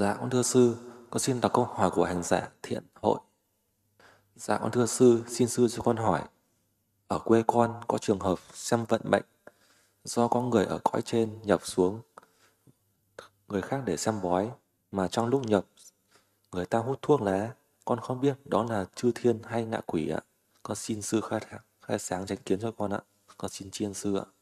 Dạ con thưa sư, con xin đọc câu hỏi của hành giả Thiện Hội. Dạ con thưa sư, xin sư cho con hỏi. Ở quê con có trường hợp xem vận mệnh do có người ở cõi trên nhập xuống người khác để xem bói, mà trong lúc nhập người ta hút thuốc lá. Con không biết đó là chư thiên hay ngạ quỷ ạ. Con xin sư khai sáng chánh kiến cho con ạ. Con xin chiên sư ạ.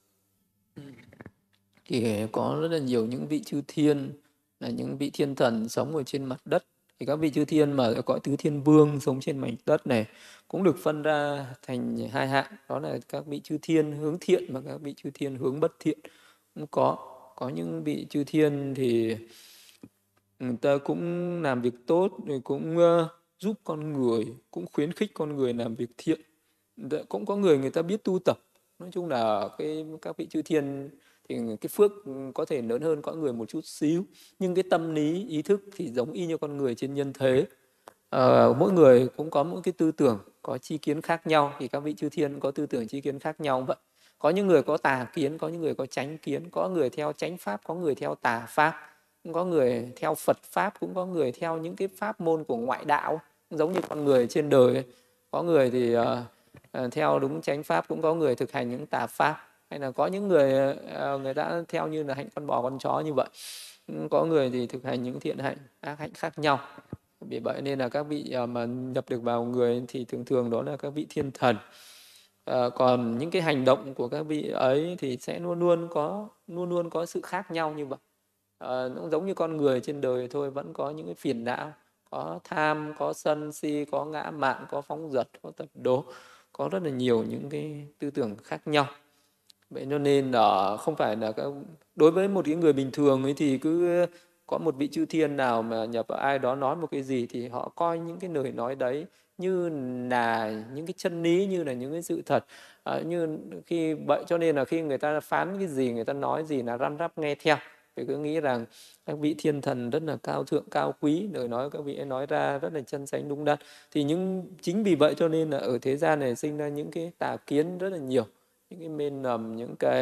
Thì có rất là nhiều những vị chư thiên, là những vị thiên thần sống ở trên mặt đất. Thì các vị chư thiên mà ở cõi tứ thiên vương sống trên mảnh đất này cũng được phân ra thành hai hạng, đó là các vị chư thiên hướng thiện và các vị chư thiên hướng bất thiện. Cũng có những vị chư thiên thì người ta cũng làm việc tốt, rồi cũng giúp con người, cũng khuyến khích con người làm việc thiện. Cũng có người ta biết tu tập. Nói chung là các vị chư thiên thì cái phước có thể lớn hơn con người một chút xíu, nhưng cái tâm lý ý thức thì giống y như con người trên nhân thế. Mỗi người cũng có một cái tư tưởng, có chi kiến khác nhau, thì các vị chư thiên có tư tưởng chi kiến khác nhau vậy. Có những người có tà kiến, có những người có chánh kiến, có người theo chánh pháp, có người theo tà pháp, cũng có người theo Phật pháp, cũng có người theo những cái pháp môn của ngoại đạo, giống như con người trên đời ấy. Có người thì theo đúng chánh pháp, cũng có người thực hành những tà pháp, hay là có những người người ta theo như là hạnh con bò con chó như vậy. Có người thì thực hành những thiện hạnh ác hạnh khác nhau. Vì vậy nên là các vị mà nhập được vào người thì thường thường đó là các vị thiên thần. Còn những cái hành động của các vị ấy thì sẽ luôn luôn có sự khác nhau như vậy. Nó giống như con người trên đời thôi, vẫn có những cái phiền não, có tham, có sân si, có ngã mạn, có phóng dật, có tập đố, có rất là nhiều những cái tư tưởng khác nhau. Vậy cho nên là không phải là đối với một cái người bình thường ấy thì cứ có một vị chư thiên nào mà nhập vào ai đó nói một cái gì thì họ coi những cái lời nói đấy như là những cái chân lý, như là những cái sự thật. Như khi vậy cho nên là khi người ta phán cái gì, người ta nói gì là răm rắp nghe theo, thì cứ nghĩ rằng các vị thiên thần rất là cao thượng cao quý, lời nói các vị ấy nói ra rất là chân chánh đúng đắn. Thì chính vì vậy cho nên là ở thế gian này sinh ra những cái tà kiến rất là nhiều, những cái mê nầm,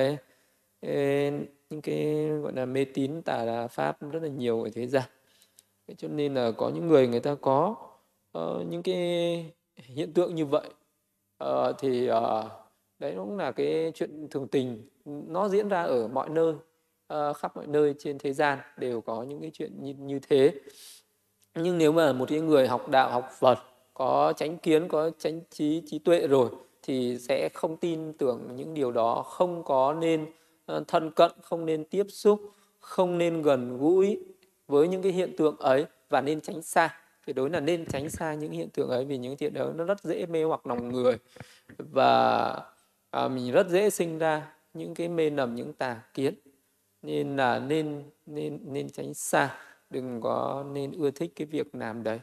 những cái gọi là mê tín tà pháp rất là nhiều ở thế gian. Thế cho nên là có những người ta có những cái hiện tượng như vậy. Thì đấy cũng là cái chuyện thường tình, nó diễn ra ở mọi nơi, khắp mọi nơi trên thế gian đều có những cái chuyện như thế. Nhưng nếu mà một cái người học đạo học Phật, có chánh kiến, có chánh trí tuệ rồi, thì sẽ không tin tưởng những điều đó, không có nên thân cận, không nên tiếp xúc, không nên gần gũi với những cái hiện tượng ấy, và nên tránh xa. Tuyệt đối là nên tránh xa những hiện tượng ấy, vì những hiện tượng đó nó rất dễ mê hoặc lòng người, và mình rất dễ sinh ra những cái mê nầm, những tà kiến. Nên là nên tránh xa, đừng có nên ưa thích cái việc làm đấy.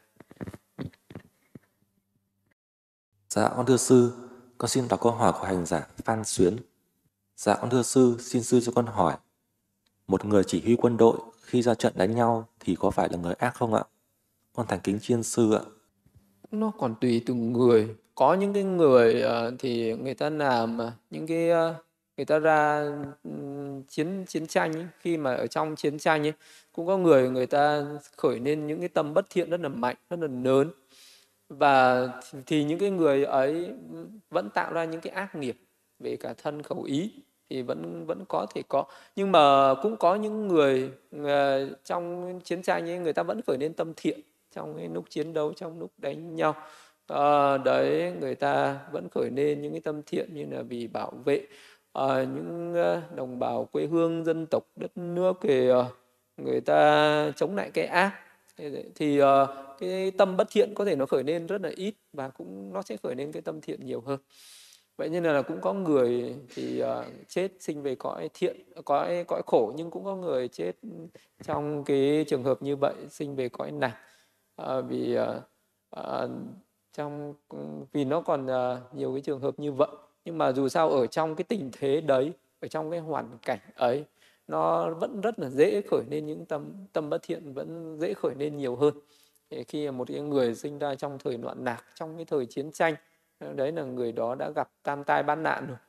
Dạ con thưa sư, con xin đọc câu hỏi của hành giả Phan Xuyến. Dạ con thưa sư, xin sư cho con hỏi. Một người chỉ huy quân đội khi ra trận đánh nhau thì có phải là người ác không ạ? Con thành kính chiên sư ạ. Nó còn tùy từng người. Có những cái người thì người ta làm những cái người ta ra chiến tranh ấy. Khi mà ở trong chiến tranh ấy, cũng có người ta khởi lên những cái tâm bất thiện rất là mạnh, rất là lớn, và thì những cái người ấy vẫn tạo ra những cái ác nghiệp về cả thân khẩu ý, thì vẫn có thể có. Nhưng mà cũng có những người trong chiến tranh ấy, người ta vẫn khởi lên tâm thiện trong cái lúc chiến đấu, trong lúc đánh nhau. Đấy, người ta vẫn khởi lên những cái tâm thiện, như là vì bảo vệ những đồng bào quê hương, dân tộc, đất nước, thì người ta chống lại cái ác. Thì cái tâm bất thiện có thể nó khởi lên rất là ít, và cũng nó sẽ khởi lên cái tâm thiện nhiều hơn. Vậy nên là cũng có người thì chết sinh về cõi thiện, cõi khổ, nhưng cũng có người chết trong cái trường hợp như vậy, sinh về cõi nạn. Vì trong vì nó còn nhiều cái trường hợp như vậy. Nhưng mà dù sao ở trong cái tình thế đấy, ở trong cái hoàn cảnh ấy, nó vẫn rất là dễ khởi lên những tâm bất thiện, vẫn dễ khởi lên nhiều hơn. Thì khi một cái người sinh ra trong thời loạn lạc, trong cái thời chiến tranh, đấy là người đó đã gặp tam tai ban nạn rồi.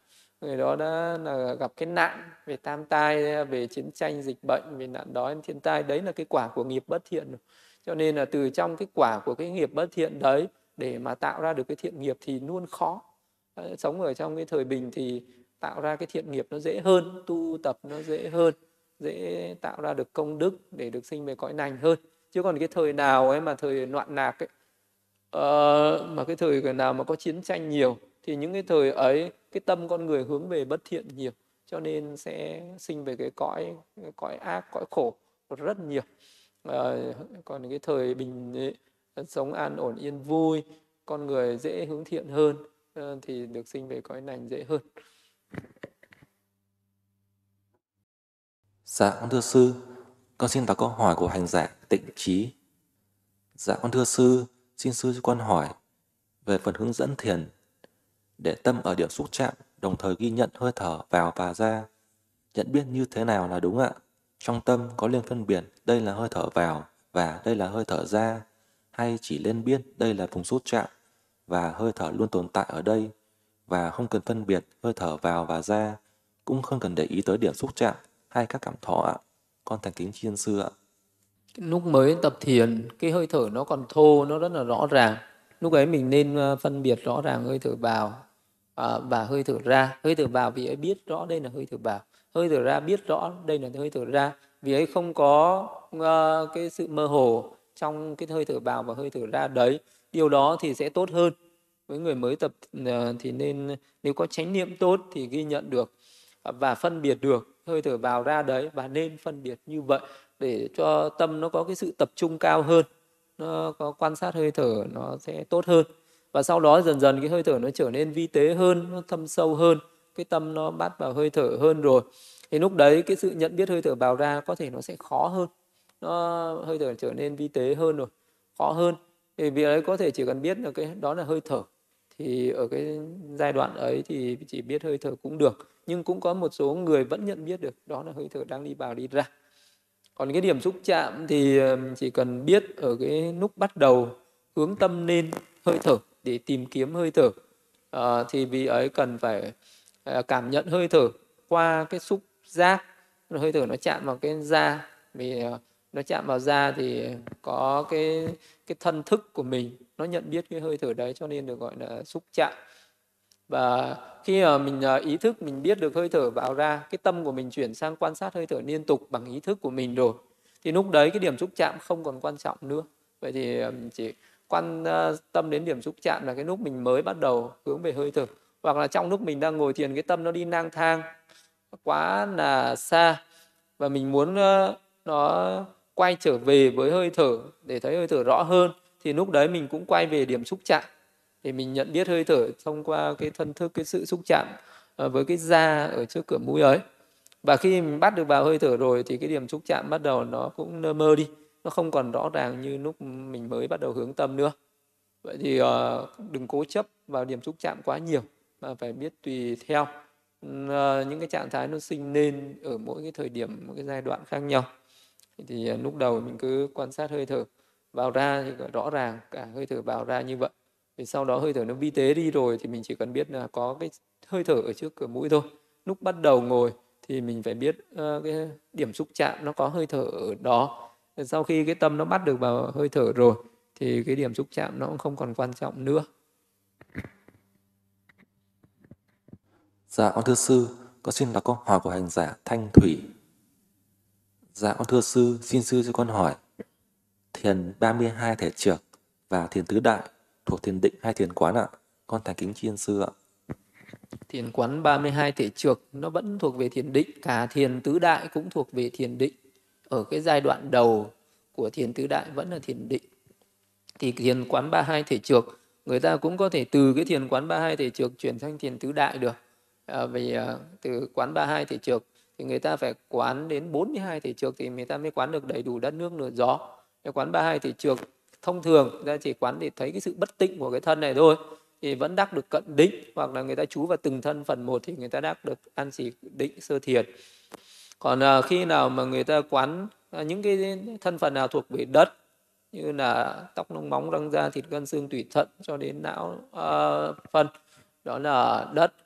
người đó đã là gặp cái nạn về tam tai, về chiến tranh, dịch bệnh, về nạn đói, thiên tai. Đấy là cái quả của nghiệp bất thiện rồi. Cho nên là từ trong cái quả của cái nghiệp bất thiện đấy, để mà tạo ra được cái thiện nghiệp thì luôn khó. Sống ở trong cái thời bình thì tạo ra cái thiện nghiệp nó dễ hơn, tu tập nó dễ hơn, dễ tạo ra được công đức để được sinh về cõi lành hơn. Chứ còn cái thời nào ấy mà thời loạn lạc ấy, mà cái thời nào mà có chiến tranh nhiều thì những cái thời ấy cái tâm con người hướng về bất thiện nhiều, cho nên sẽ sinh về cái cõi ác, cõi khổ rất nhiều. Còn cái thời bình ấy, sống an ổn yên vui, con người dễ hướng thiện hơn, thì được sinh về cõi lành dễ hơn. Dạ con thưa sư, con xin đọc câu hỏi của hành giả Tịnh Trí. Dạ con thưa sư, xin sư cho con hỏi về phần hướng dẫn thiền để tâm ở điểm xúc chạm, đồng thời ghi nhận hơi thở vào và ra. Nhận biết như thế nào là đúng ạ? Trong tâm có liên phân biệt đây là hơi thở vào và đây là hơi thở ra, hay chỉ lên biết đây là vùng xúc chạm và hơi thở luôn tồn tại ở đây, và không cần phân biệt hơi thở vào và ra, cũng không cần để ý tới điểm xúc chạm hay các cảm thọ ạ. Con thành kính tri ân sư ạ. Lúc mới tập thiền, cái hơi thở nó còn thô, nó rất là rõ ràng. Lúc ấy mình nên phân biệt rõ ràng hơi thở vào và hơi thở ra. Hơi thở vào vì ấy biết rõ đây là hơi thở vào, hơi thở ra biết rõ đây là hơi thở ra. Vì ấy không có cái sự mơ hồ trong cái hơi thở vào và hơi thở ra đấy. Điều đó thì sẽ tốt hơn. Với người mới tập thì nên, nếu có chánh niệm tốt thì ghi nhận được và phân biệt được hơi thở vào ra đấy, và nên phân biệt như vậy để cho tâm nó có cái sự tập trung cao hơn, nó có quan sát hơi thở nó sẽ tốt hơn. Và sau đó dần dần cái hơi thở nó trở nên vi tế hơn, nó thâm sâu hơn, cái tâm nó bắt vào hơi thở hơn rồi, thì lúc đấy cái sự nhận biết hơi thở vào ra có thể nó sẽ khó hơn, hơi thở trở nên vi tế hơn rồi, khó hơn. Thì vì ấy có thể chỉ cần biết là cái đó là hơi thở, thì ở cái giai đoạn ấy thì chỉ biết hơi thở cũng được. Nhưng cũng có một số người vẫn nhận biết được đó là hơi thở đang đi vào đi ra. Còn cái điểm xúc chạm thì chỉ cần biết ở cái lúc bắt đầu hướng tâm lên hơi thở để tìm kiếm hơi thở. Thì vì ấy cần phải cảm nhận hơi thở qua cái xúc giác. Hơi thở nó chạm vào cái da, vì nó chạm vào da thì có cái thân thức của mình nó nhận biết cái hơi thở đấy, cho nên được gọi là xúc chạm. Và khi mà mình ý thức mình biết được hơi thở vào ra, cái tâm của mình chuyển sang quan sát hơi thở liên tục bằng ý thức của mình rồi, thì lúc đấy cái điểm xúc chạm không còn quan trọng nữa. Vậy thì chỉ quan tâm đến điểm xúc chạm là cái lúc mình mới bắt đầu hướng về hơi thở, hoặc là trong lúc mình đang ngồi thiền cái tâm nó đi lang thang quá là xa và mình muốn nó quay trở về với hơi thở để thấy hơi thở rõ hơn, thì lúc đấy mình cũng quay về điểm xúc chạm để mình nhận biết hơi thở thông qua cái thân thức, cái sự xúc chạm với cái da ở trước cửa mũi ấy. Và khi mình bắt được vào hơi thở rồi thì cái điểm xúc chạm bắt đầu nó cũng lơ mơ đi, nó không còn rõ ràng như lúc mình mới bắt đầu hướng tâm nữa. Vậy thì đừng cố chấp vào điểm xúc chạm quá nhiều, mà phải biết tùy theo những cái trạng thái nó sinh lên ở mỗi cái thời điểm, mỗi cái giai đoạn khác nhau. Thì lúc đầu mình cứ quan sát hơi thở vào ra thì rõ ràng cả hơi thở vào ra như vậy. Thì sau đó hơi thở nó vi tế đi rồi thì mình chỉ cần biết là có cái hơi thở ở trước cửa mũi thôi. Lúc bắt đầu ngồi thì mình phải biết cái điểm xúc chạm nó có hơi thở ở đó. Sau khi cái tâm nó bắt được vào hơi thở rồi thì cái điểm xúc chạm nó cũng không còn quan trọng nữa. Dạ con thưa sư, con xin đọc câu hỏi của hành giả Thanh Thủy. Dạ con thưa sư, xin sư cho con hỏi thiền 32 thể trược và thiền tứ đại thuộc thiền định hay thiền quán ạ? Con thành kính tri ân sư ạ. Thiền quán 32 thể trược nó vẫn thuộc về thiền định, cả thiền tứ đại cũng thuộc về thiền định. Ở cái giai đoạn đầu của thiền tứ đại vẫn là thiền định. Thì thiền quán 32 thể trược, người ta cũng có thể từ cái thiền quán 32 thể trược chuyển sang thiền tứ đại được. Vì từ quán 32 thể trược thì người ta phải quán đến 42 thể trược thì người ta mới quán được đầy đủ đất nước lửa gió. Cái quán 32 thể trược thông thường người ta chỉ quán để thấy cái sự bất tịnh của cái thân này thôi, thì vẫn đắc được cận định, hoặc là người ta chú vào từng thân phần một thì người ta đắc được an xỉ định sơ thiền. Còn khi nào mà người ta quán những cái thân phần nào thuộc về đất, như là tóc lông móng răng da thịt gân xương tủy thận cho đến não phân, đó là đất,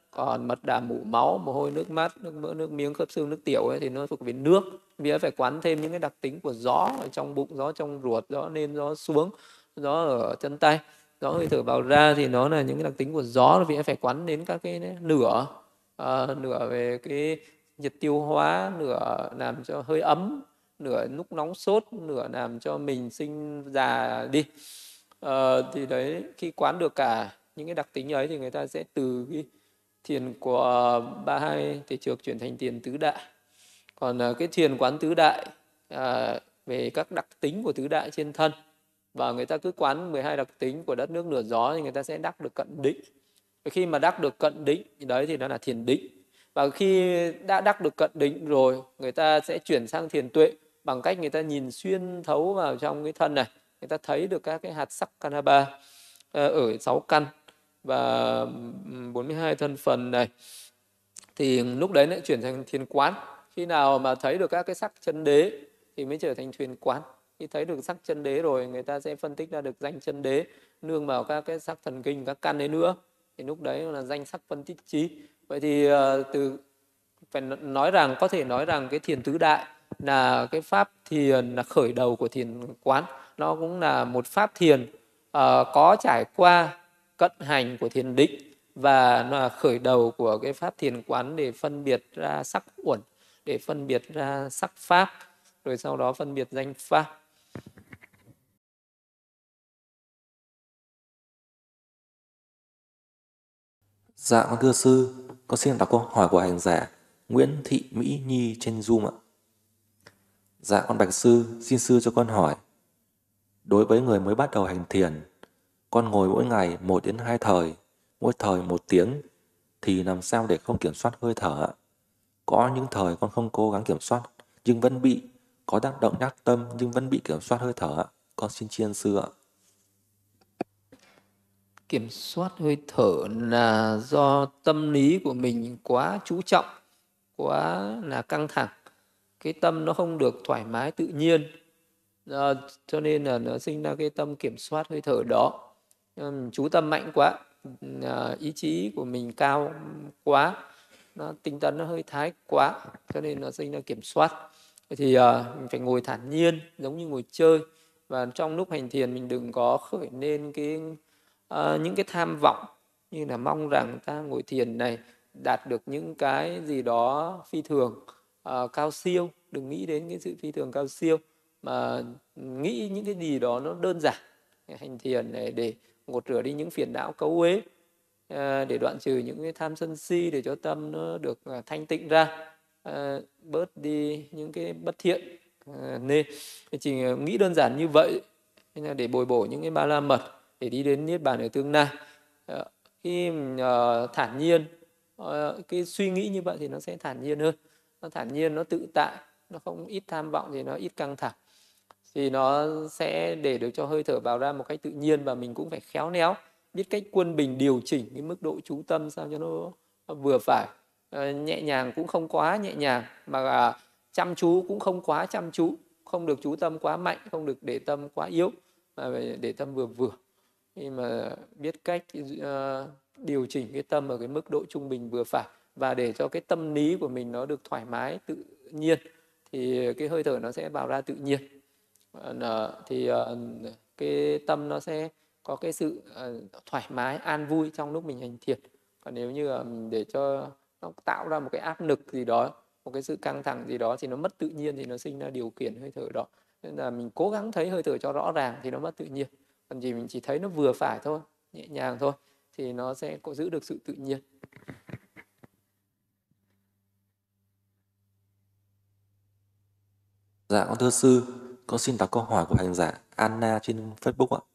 Còn mật đàm mủ máu, mồ hôi, nước mắt, nước mỡ, nước miếng, khớp xương, nước tiểu ấy, thì nó thuộc về nước. Vì phải quán thêm những cái đặc tính của gió ở trong bụng, gió trong ruột, gió lên, gió xuống, gió ở chân tay, gió hơi thở vào ra, thì nó là những cái đặc tính của gió. Vì phải quán đến các cái nửa, nửa về cái nhiệt tiêu hóa, nửa làm cho hơi ấm, nửa lúc nóng sốt, nửa làm cho mình sinh già đi. Thì đấy, khi quán được cả những cái đặc tính ấy thì người ta sẽ từ cái thiền của 32 thể trược chuyển thành thiền tứ đại. Còn cái thiền quán tứ đại về các đặc tính của tứ đại trên thân, và người ta cứ quán 12 đặc tính của đất nước lửa gió, thì người ta sẽ đắc được cận định. Khi mà đắc được cận định thì đấy thì nó là thiền định. Và khi đã đắc được cận định rồi, người ta sẽ chuyển sang thiền tuệ bằng cách người ta nhìn xuyên thấu vào trong cái thân này, người ta thấy được các cái hạt sắc Kanaba ở 6 căn và 42 thân phần này, thì lúc đấy lại chuyển thành thiền quán. Khi nào mà thấy được các cái sắc chân đế thì mới trở thành thiền quán. Khi thấy được sắc chân đế rồi, người ta sẽ phân tích ra được danh chân đế, nương vào các cái sắc thần kinh, các căn đấy nữa, thì lúc đấy là danh sắc phân tích trí. Vậy thì phải nói rằng, có thể nói rằng cái thiền tứ đại là cái pháp thiền là khởi đầu của thiền quán. Nó cũng là một pháp thiền có trải qua cận hành của thiền định, và nó là khởi đầu của cái pháp thiền quán để phân biệt ra sắc uẩn, để phân biệt ra sắc pháp, rồi sau đó phân biệt danh pháp. Dạ con thưa sư, con xin đọc câu hỏi của hành giả Nguyễn Thị Mỹ Nhi trên Zoom ạ. Dạ con bạch sư, xin sư cho con hỏi. Đối với người mới bắt đầu hành thiền, con ngồi mỗi ngày 1 đến 2 thời, mỗi thời 1 tiếng, thì làm sao để không kiểm soát hơi thở ạ? Có những thời con không cố gắng kiểm soát, nhưng vẫn bị, có tác động nhắc tâm nhưng vẫn bị kiểm soát hơi thở ạ. Con xin tri ân sư ạ. Kiểm soát hơi thở là do tâm lý của mình quá chú trọng, quá là căng thẳng. Cái tâm nó không được thoải mái tự nhiên, cho nên là nó sinh ra cái tâm kiểm soát hơi thở đó. Chú tâm mạnh quá, ý chí của mình cao quá, nó tinh tấn nó hơi thái quá, cho nên nó sinh ra kiểm soát. Thì mình phải ngồi thản nhiên giống như ngồi chơi. Và trong lúc hành thiền mình đừng có khởi lên những cái tham vọng, như là mong rằng ta ngồi thiền này đạt được những cái gì đó phi thường, cao siêu. Đừng nghĩ đến cái sự phi thường cao siêu, mà nghĩ những cái gì đó nó đơn giản. Hành thiền này để gột rửa đi những phiền não cấu uế, để đoạn trừ những cái tham sân si, để cho tâm nó được thanh tịnh ra, bớt đi những cái bất thiện. Nên chỉ nghĩ đơn giản như vậy để bồi bổ những cái ba la mật để đi đến niết bàn ở tương lai. Khi thản nhiên, cái suy nghĩ như vậy thì nó sẽ thản nhiên hơn, nó thản nhiên, nó tự tại, nó không ít tham vọng, thì nó ít căng thẳng, thì nó sẽ để được cho hơi thở vào ra một cách tự nhiên. Và mình cũng phải khéo léo, biết cách quân bình điều chỉnh cái mức độ chú tâm sao cho nó vừa phải, nhẹ nhàng cũng không quá nhẹ nhàng, mà chăm chú cũng không quá chăm chú, không được chú tâm quá mạnh, không được để tâm quá yếu, mà phải để tâm vừa vừa. Nhưng mà biết cách điều chỉnh cái tâm ở cái mức độ trung bình vừa phải, và để cho cái tâm lý của mình nó được thoải mái tự nhiên, thì cái hơi thở nó sẽ vào ra tự nhiên. Thì cái tâm nó sẽ có cái sự thoải mái an vui trong lúc mình hành thiền. Còn nếu như để cho nó tạo ra một cái áp lực gì đó, một cái sự căng thẳng gì đó, thì nó mất tự nhiên, thì nó sinh ra điều khiển hơi thở đó. Nên là mình cố gắng thấy hơi thở cho rõ ràng thì nó mất tự nhiên. Còn mình chỉ thấy nó vừa phải thôi, nhẹ nhàng thôi, thì nó sẽ có giữ được sự tự nhiên. Dạ con thưa sư, con xin đọc câu hỏi của hành giả Anna trên Facebook ạ.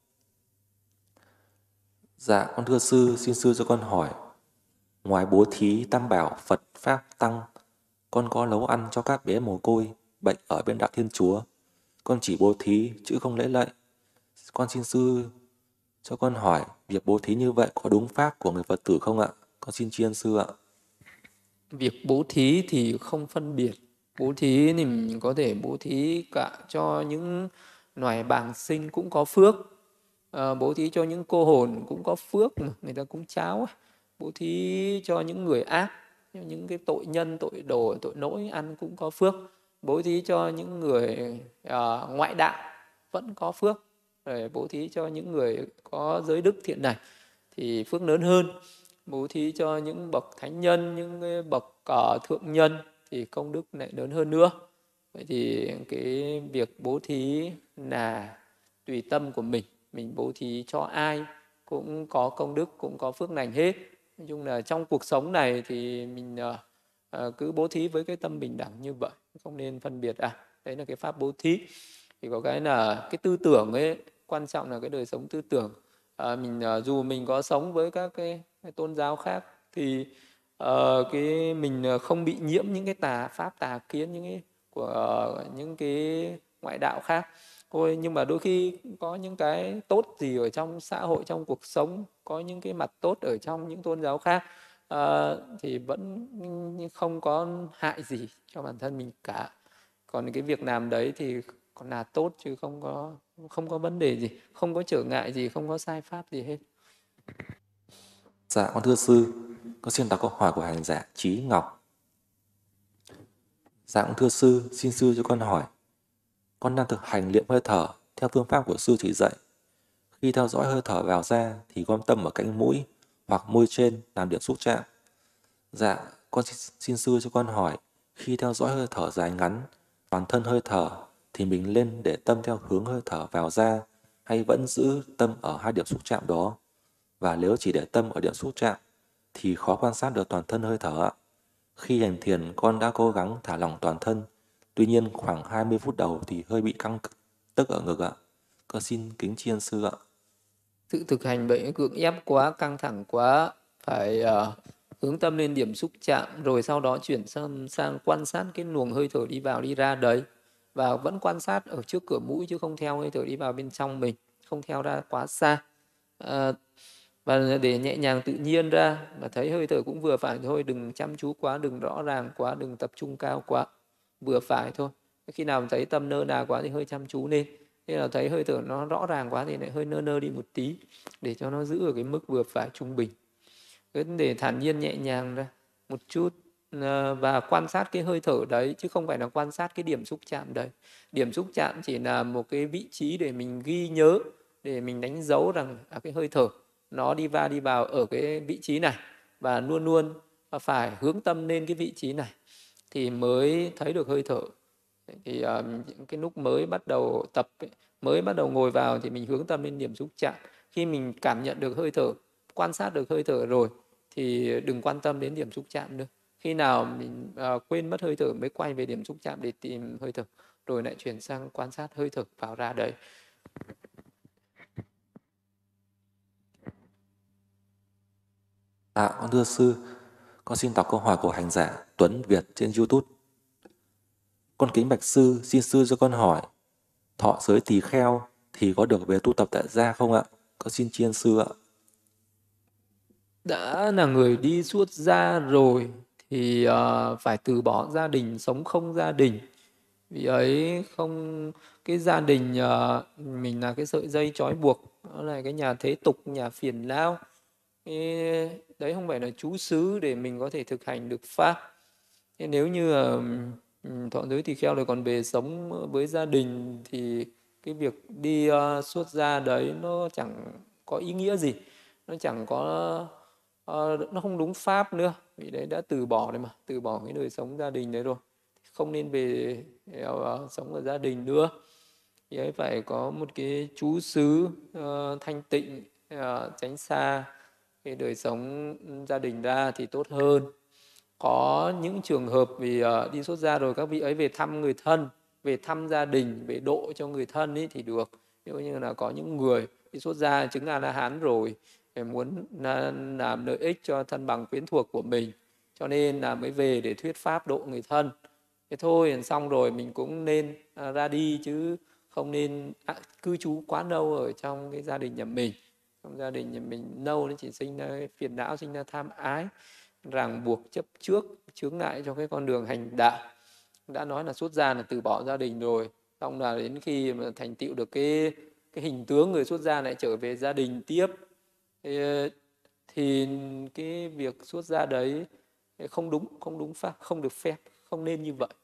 Dạ con thưa sư, xin sư cho con hỏi. Ngoài bố thí tam bảo Phật Pháp Tăng, con có nấu ăn cho các bé mồ côi bệnh ở bên đạo Thiên Chúa. Con chỉ bố thí chứ không lễ lạy. Con xin sư cho con hỏi, việc bố thí như vậy có đúng pháp của người Phật tử không ạ? Con xin tri ân sư ạ. Việc bố thí thì không phân biệt. Bố thí thì mình có thể bố thí cả cho những loài bàng sinh cũng có phước. Bố thí cho những cô hồn cũng có phước, mà người ta cúng cháo ấy. bố thí cho những người ác, những cái tội nhân, tội đồ, tội lỗi ăn cũng có phước. Bố thí cho những người ngoại đạo vẫn có phước. Rồi bố thí cho những người có giới đức thiện này thì phước lớn hơn. Bố thí cho những bậc thánh nhân, những cái bậc thượng nhân thì công đức lại lớn hơn nữa. Vậy thì cái việc bố thí là tùy tâm của mình bố thí cho ai cũng có công đức, cũng có phước lành hết. Nói chung là trong cuộc sống này thì mình cứ bố thí với cái tâm bình đẳng như vậy, không nên phân biệt. Đấy là cái pháp bố thí. Thì có cái là cái tư tưởng ấy, quan trọng là cái đời sống tư tưởng. Dù mình có sống với các cái tôn giáo khác thì cái mình không bị nhiễm những cái tà pháp, tà kiến, những cái của những cái ngoại đạo khác thôi. Nhưng mà đôi khi có những cái tốt gì ở trong xã hội, trong cuộc sống, có những cái mặt tốt ở trong những tôn giáo khác thì vẫn không có hại gì cho bản thân mình cả. Còn cái việc làm đấy thì còn là tốt, chứ không có vấn đề gì, không có trở ngại gì, không có sai pháp gì hết. Dạ, con thưa sư, con xin đọc câu hỏi của hành giả Trí Ngọc. Dạ, con thưa sư, xin sư cho con hỏi. Con đang thực hành luyện hơi thở theo phương pháp của sư chỉ dạy. Khi theo dõi hơi thở vào ra thì gom tâm ở cánh mũi hoặc môi trên làm điểm xúc chạm. Dạ, con xin sư cho con hỏi, khi theo dõi hơi thở dài ngắn, toàn thân hơi thở thì mình lên để tâm theo hướng hơi thở vào ra hay vẫn giữ tâm ở hai điểm xúc chạm đó? Và nếu chỉ để tâm ở điểm xúc chạm thì khó quan sát được toàn thân hơi thở ạ. Khi hành thiền con đã cố gắng thả lỏng toàn thân, tuy nhiên khoảng 20 phút đầu thì hơi bị căng tức ở ngực ạ. Con xin kính tri ân sư ạ. Sự thực hành bệnh cưỡng ép quá, căng thẳng quá, phải hướng tâm lên điểm xúc chạm, rồi sau đó chuyển sang quan sát cái luồng hơi thở đi vào đi ra đấy, và vẫn quan sát ở trước cửa mũi chứ không theo hơi thở đi vào bên trong mình, không theo ra quá xa. Và để nhẹ nhàng tự nhiên ra, và thấy hơi thở cũng vừa phải thôi, đừng chăm chú quá, đừng rõ ràng quá, đừng tập trung cao quá, vừa phải thôi. Khi nào thấy tâm nơ nà quá thì hơi chăm chú lên, khi nào thấy hơi thở nó rõ ràng quá thì lại hơi nơ nơ đi một tí, để cho nó giữ ở cái mức vừa phải trung bình. Để thản nhiên nhẹ nhàng ra một chút, và quan sát cái hơi thở đấy, chứ không phải là quan sát cái điểm xúc chạm đấy. Điểm xúc chạm chỉ là một cái vị trí để mình ghi nhớ, để mình đánh dấu rằng cái hơi thở nó đi va đi vào ở cái vị trí này, và luôn luôn phải hướng tâm lên cái vị trí này thì mới thấy được hơi thở. Thì những cái lúc mới bắt đầu tập ấy, mới bắt đầu ngồi vào thì mình hướng tâm lên điểm xúc chạm. Khi mình cảm nhận được hơi thở, quan sát được hơi thở rồi thì đừng quan tâm đến điểm xúc chạm nữa. Khi nào mình quên mất hơi thở mới quay về điểm xúc chạm để tìm hơi thở, rồi lại chuyển sang quan sát hơi thở vào ra đấy. Dạ, con thưa sư, con xin đọc câu hỏi của hành giả Tuấn Việt trên YouTube. Con kính bạch sư, xin sư cho con hỏi, thọ giới tỳ kheo thì có được về tu tập tại gia không ạ? Con xin tri ân sư ạ. Đã là người đi xuất gia rồi thì phải từ bỏ gia đình, sống không gia đình. Vì ấy không, cái gia đình mình là cái sợi dây trói buộc, nó là cái nhà thế tục, nhà phiền não. Đấy không phải là trú xứ để mình có thể thực hành được pháp. Thế nếu như thọ giới tỳ kheo rồi còn về sống với gia đình thì cái việc đi xuất gia đấy nó chẳng có ý nghĩa gì, nó chẳng có nó không đúng pháp nữa. Vì đấy đã từ bỏ đấy mà, từ bỏ cái đời sống gia đình đấy rồi, không nên về sống ở gia đình nữa. Thì ấy phải có một cái trú xứ thanh tịnh, tránh xa cái đời sống gia đình ra thì tốt hơn. Có những trường hợp vì đi xuất gia rồi các vị ấy về thăm người thân, về thăm gia đình, về độ cho người thân ấy thì được. Ví dụ như là có những người đi xuất gia chứng A-la-hán rồi, muốn làm lợi ích cho thân bằng quyến thuộc của mình, cho nên là mới về để thuyết pháp độ người thân. Thế thôi, xong rồi mình cũng nên ra đi, chứ không nên cư trú quá lâu ở trong cái gia đình nhà mình. Trong gia đình nhà mình lâu nó chỉ sinh ra phiền não, sinh ra tham ái, ràng buộc chấp trước, chướng ngại cho cái con đường hành đạo. Đã nói là xuất gia là từ bỏ gia đình rồi, xong là đến khi mà thành tựu được cái hình tướng người xuất gia lại trở về gia đình tiếp. Thế thì cái việc xuất gia đấy không đúng pháp, không được phép, không nên như vậy.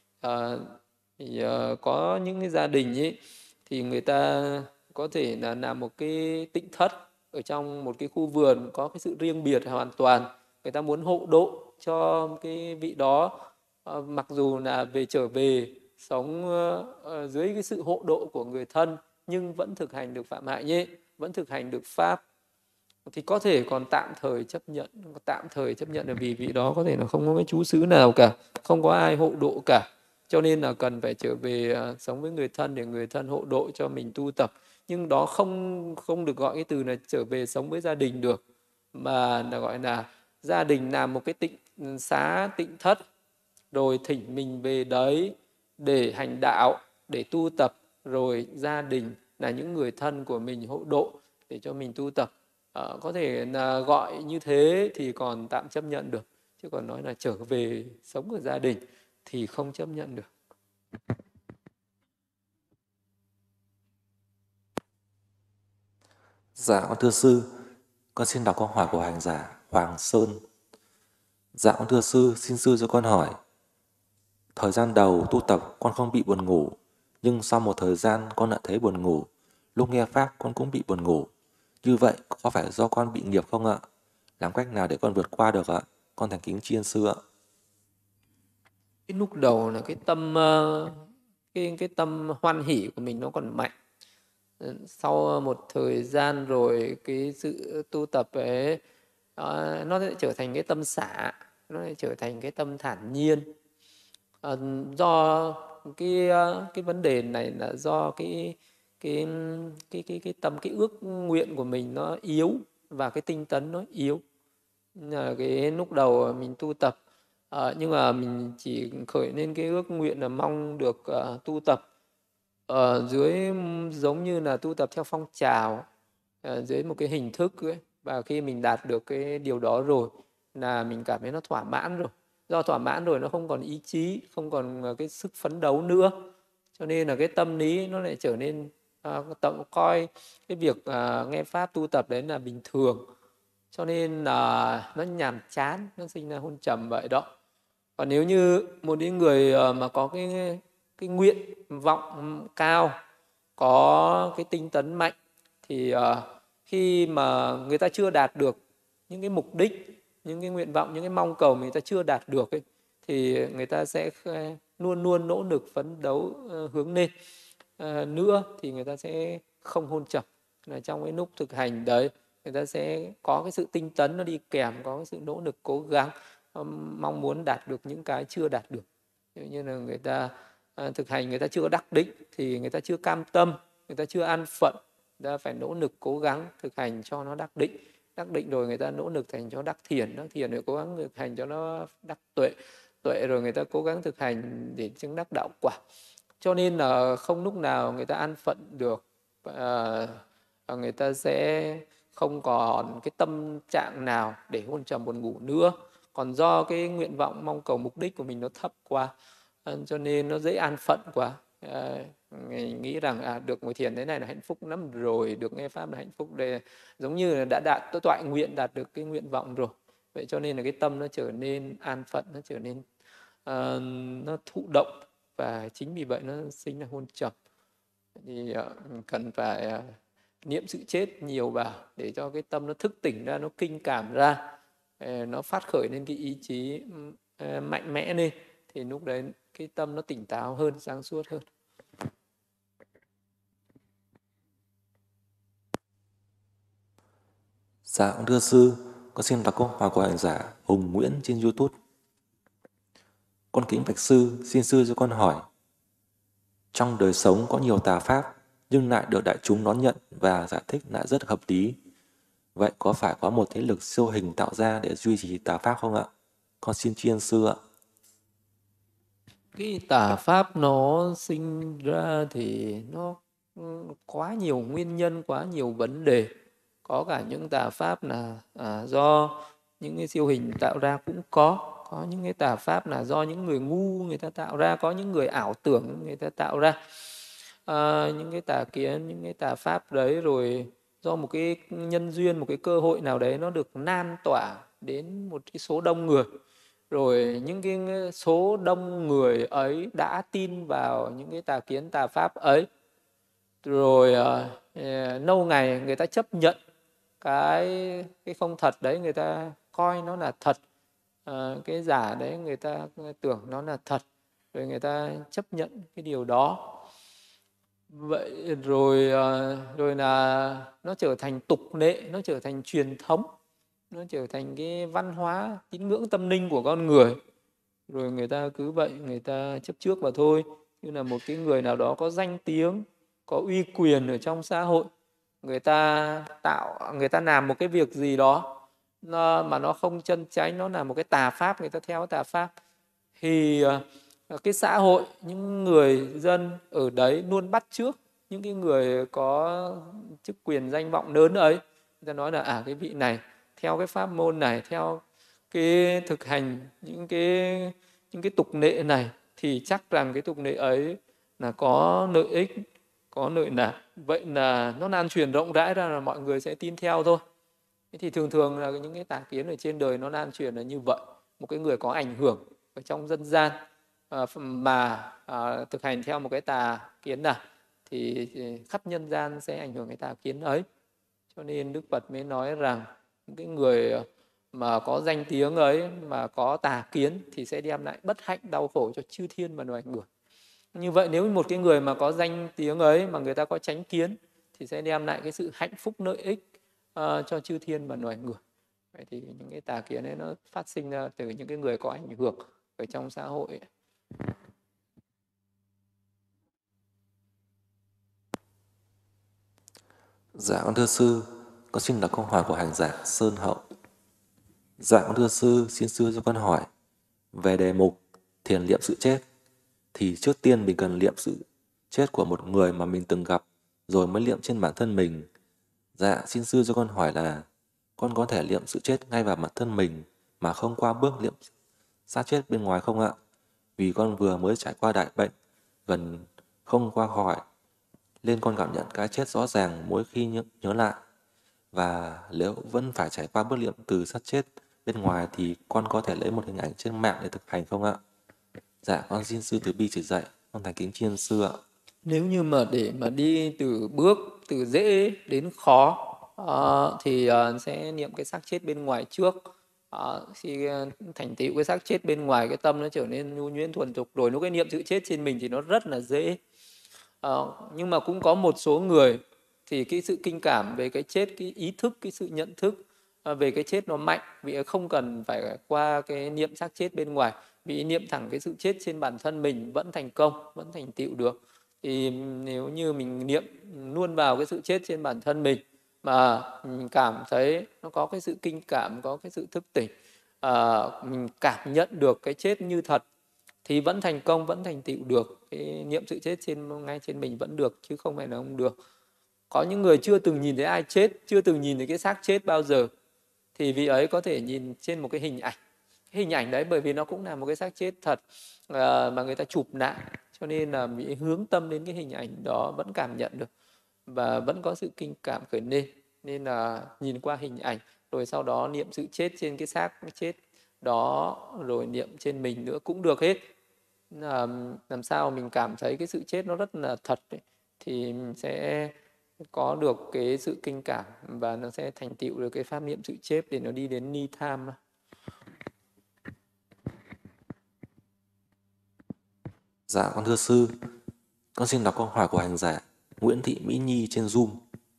Có những cái gia đình ấy thì người ta có thể là làm một cái tịnh thất ở trong một cái khu vườn có cái sự riêng biệt hoàn toàn. Người ta muốn hộ độ cho cái vị đó, mặc dù là trở về sống dưới cái sự hộ độ của người thân, nhưng vẫn thực hành được phạm hạnh nhé, vẫn thực hành được pháp, thì có thể còn tạm thời chấp nhận là vì vị đó có thể là không có cái chú xứ nào cả, không có ai hộ độ cả, cho nên là cần phải trở về sống với người thân để người thân hộ độ cho mình tu tập. Nhưng đó không được gọi cái từ là trở về sống với gia đình được, mà là gọi là gia đình làm một cái tịnh xá, tịnh thất, rồi thỉnh mình về đấy để hành đạo, để tu tập, rồi gia đình là những người thân của mình hộ độ để cho mình tu tập. Có thể là gọi như thế thì còn tạm chấp nhận được, chứ còn nói là trở về sống ở gia đình thì không chấp nhận được. Dạ con thưa sư, con xin đọc câu hỏi của hành giả Hoàng Sơn. Dạ con thưa sư, xin sư cho con hỏi. Thời gian đầu tu tập con không bị buồn ngủ, nhưng sau một thời gian con lại thấy buồn ngủ. Lúc nghe pháp con cũng bị buồn ngủ. Như vậy có phải do con bị nghiệp không ạ? Làm cách nào để con vượt qua được ạ? Con thành kính tri ân sư ạ. Cái lúc đầu là cái tâm hoan hỷ của mình nó còn mạnh. Sau một thời gian rồi cái sự tu tập ấy nó sẽ trở thành cái tâm xả, nó sẽ trở thành cái tâm thản nhiên. Do cái vấn đề này là do cái cái tâm, cái ước nguyện của mình nó yếu và cái tinh tấn nó yếu. Là cái lúc đầu mình tu tập, nhưng mà mình chỉ khởi lên cái ước nguyện là mong được tu tập ở dưới, giống như là tu tập theo phong trào, dưới một cái hình thức ấy. Và khi mình đạt được cái điều đó rồi là mình cảm thấy nó thỏa mãn rồi. Do thỏa mãn rồi nó không còn ý chí, không còn cái sức phấn đấu nữa, cho nên là cái tâm lý nó lại trở nên coi cái việc nghe pháp tu tập đấy là bình thường, cho nên là nó nhàm chán, nó sinh ra hôn trầm vậy đó. Còn nếu như một những người mà có cái nguyện vọng cao, có cái tinh tấn mạnh, thì khi mà người ta chưa đạt được những cái mục đích, những cái nguyện vọng, những cái mong cầu người ta chưa đạt được ấy, thì người ta sẽ luôn luôn nỗ lực phấn đấu hướng lên nữa, thì người ta sẽ không hôn trầm. Là trong cái lúc thực hành đấy, người ta sẽ có cái sự tinh tấn nó đi kèm, có cái sự nỗ lực cố gắng, mong muốn đạt được những cái chưa đạt được. Như là người ta thực hành, người ta chưa đắc định thì người ta chưa cam tâm, người ta chưa an phận, người ta phải nỗ lực cố gắng thực hành cho nó đắc định. Đắc định rồi người ta nỗ lực thành cho đắc thiền, đắc thiền rồi cố gắng thực hành cho nó đắc tuệ, tuệ rồi người ta cố gắng thực hành để chứng đắc đạo quả. Cho nên là không lúc nào người ta an phận được, người ta sẽ không còn cái tâm trạng nào để hôn trầm buồn ngủ nữa. Còn do cái nguyện vọng mong cầu mục đích của mình nó thấp quá, cho nên nó dễ an phận quá. Nghĩ rằng được ngồi thiền thế này là hạnh phúc lắm rồi, được nghe pháp là hạnh phúc, để giống như là đã đạt toại nguyện, đạt được cái nguyện vọng rồi. Vậy cho nên là cái tâm nó trở nên an phận, nó trở nên nó thụ động, và chính vì vậy nó sinh ra hôn trầm. Thì cần phải niệm sự chết nhiều vào để cho cái tâm nó thức tỉnh ra, nó kinh cảm ra, nó phát khởi lên cái ý chí mạnh mẽ lên, thì lúc đấy cái tâm nó tỉnh táo hơn, sáng suốt hơn. Dạ con thưa sư, con xin đọc câu hỏi của hành giả Hùng Nguyễn trên YouTube. Con kính bạch sư, xin sư cho con hỏi. Trong đời sống có nhiều tà pháp, nhưng lại được đại chúng đón nhận và giải thích lại rất hợp lý. Vậy có phải có một thế lực siêu hình tạo ra để duy trì tà pháp không ạ? Con xin tri ân sư ạ. Cái tà pháp nó sinh ra thì nó quá nhiều nguyên nhân, quá nhiều vấn đề. Có cả những tà pháp là do những cái siêu hình tạo ra cũng có những cái tà pháp là do những người ngu người ta tạo ra, có những người ảo tưởng người ta tạo ra những cái tà kiến, những cái tà pháp đấy, rồi do một cái nhân duyên, một cái cơ hội nào đấy nó được lan tỏa đến một cái số đông người. Rồi những cái số đông người ấy đã tin vào những cái tà kiến tà pháp ấy. Rồi lâu ngày người ta chấp nhận cái không thật đấy, người ta coi nó là thật. Cái giả đấy người ta tưởng nó là thật, rồi người ta chấp nhận cái điều đó. Vậy rồi rồi là nó trở thành tục lệ, nó trở thành truyền thống, nó trở thành cái văn hóa tín ngưỡng tâm linh của con người. Rồi người ta cứ vậy, người ta chấp trước vào thôi. Như là một cái người nào đó có danh tiếng, có uy quyền ở trong xã hội, người ta làm một cái việc gì đó mà nó không chân chánh, nó là một cái tà pháp, người ta theo tà pháp, thì cái xã hội, những người dân ở đấy luôn bắt chước những cái người có chức quyền danh vọng lớn ấy. Người ta nói là cái vị này theo cái pháp môn này, theo cái thực hành những cái tục lệ này, thì chắc rằng cái tục lệ ấy là có lợi ích, có lợi lạc. Vậy là nó lan truyền rộng rãi ra là mọi người sẽ tin theo thôi. Thế thì thường thường là những cái tà kiến ở trên đời nó lan truyền là như vậy. Một cái người có ảnh hưởng ở trong dân gian mà thực hành theo một cái tà kiến nào thì khắp nhân gian sẽ ảnh hưởng cái tà kiến ấy. Cho nên Đức Phật mới nói rằng những cái người mà có danh tiếng ấy mà có tà kiến thì sẽ đem lại bất hạnh đau khổ cho chư thiên và loài người. Như vậy nếu một cái người mà có danh tiếng ấy mà người ta có chánh kiến thì sẽ đem lại cái sự hạnh phúc lợi ích cho chư thiên và loài người. Vậy thì những cái tà kiến ấy nó phát sinh ra từ những cái người có ảnh hưởng ở trong xã hội ấy. Dạ con thưa sư, con xin đọc câu hỏi của hành giả Sơn Hậu. Dạ con thưa sư, xin sư cho con hỏi về đề mục thiền niệm sự chết. Thì trước tiên mình cần niệm sự chết của một người mà mình từng gặp, rồi mới niệm trên bản thân mình. Dạ xin sư cho con hỏi là con có thể niệm sự chết ngay vào bản thân mình mà không qua bước niệm xác chết bên ngoài không ạ? Vì con vừa mới trải qua đại bệnh, gần không qua khỏi, nên con cảm nhận cái chết rõ ràng mỗi khi nhớ lại. Và nếu vẫn phải trải qua bước niệm từ xác chết bên ngoài thì con có thể lấy một hình ảnh trên mạng để thực hành không ạ? Dạ con xin sư từ bi chỉ dạy, con thành kính tri ân sư ạ. Nếu như mà để mà đi từ bước từ dễ đến khó thì sẽ niệm cái xác chết bên ngoài trước. Khi thành tựu cái xác chết bên ngoài, cái tâm nó trở nên nhu nhuyễn thuần thục rồi, lúc cái niệm sự chết trên mình thì nó rất là dễ. Nhưng mà cũng có một số người thì cái sự kinh cảm về cái chết, cái ý thức, cái sự nhận thức về cái chết nó mạnh, vì không cần phải qua cái niệm xác chết bên ngoài, vì niệm thẳng cái sự chết trên bản thân mình vẫn thành công, vẫn thành tựu được. Thì nếu như mình niệm luôn vào cái sự chết trên bản thân mình mà mình cảm thấy nó có cái sự kinh cảm, có cái sự thức tỉnh, mình cảm nhận được cái chết như thật thì vẫn thành công, vẫn thành tựu được. Cái niệm sự chết ngay trên mình vẫn được, chứ không phải là không được. Có những người chưa từng nhìn thấy ai chết, chưa từng nhìn thấy cái xác chết bao giờ, thì vị ấy có thể nhìn trên một cái hình ảnh. Cái hình ảnh đấy bởi vì nó cũng là một cái xác chết thật mà người ta chụp lại, cho nên là vị hướng tâm đến cái hình ảnh đó vẫn cảm nhận được và vẫn có sự kinh cảm khởi lên. Nên là nhìn qua hình ảnh rồi sau đó niệm sự chết trên cái xác chết đó, rồi niệm trên mình nữa cũng được hết. Làm sao mình cảm thấy cái sự chết nó rất là thật ấy, thì mình sẽ có được cái sự kinh cảm và nó sẽ thành tựu được cái pháp niệm sự chết để nó đi đến ni tham. Dạ con thưa sư, con xin đọc câu hỏi của hành giả Nguyễn Thị Mỹ Nhi trên Zoom.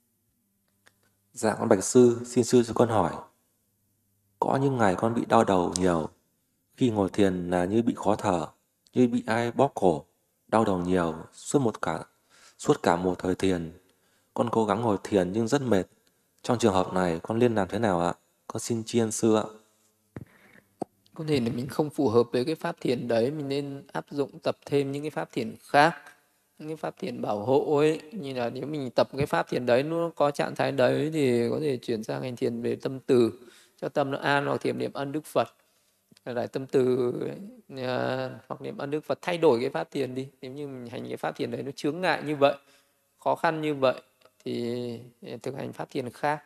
Dạ con bạch sư, xin sư cho con hỏi. Có những ngày con bị đau đầu nhiều, khi ngồi thiền là như bị khó thở, như bị ai bóp cổ, đau đầu nhiều suốt cả một thời thiền. Con cố gắng ngồi thiền nhưng rất mệt. Trong trường hợp này con nên làm thế nào ạ? Con xin tri ân sư ạ. Có thể là mình không phù hợp với cái pháp thiền đấy, mình nên áp dụng tập thêm những cái pháp thiền khác, những cái pháp thiền bảo hộ ấy. Như là nếu mình tập cái pháp thiền đấy nó có trạng thái đấy thì có thể chuyển sang hành thiền về tâm từ, cho tâm nó an, hoặc thiền niệm ân Đức Phật, lại tâm từ hoặc niệm ân Đức Phật, thay đổi cái pháp thiền đi. Nếu như mình hành cái pháp thiền đấy nó chướng ngại như vậy, khó khăn như vậy, thì thực hành pháp thiền khác.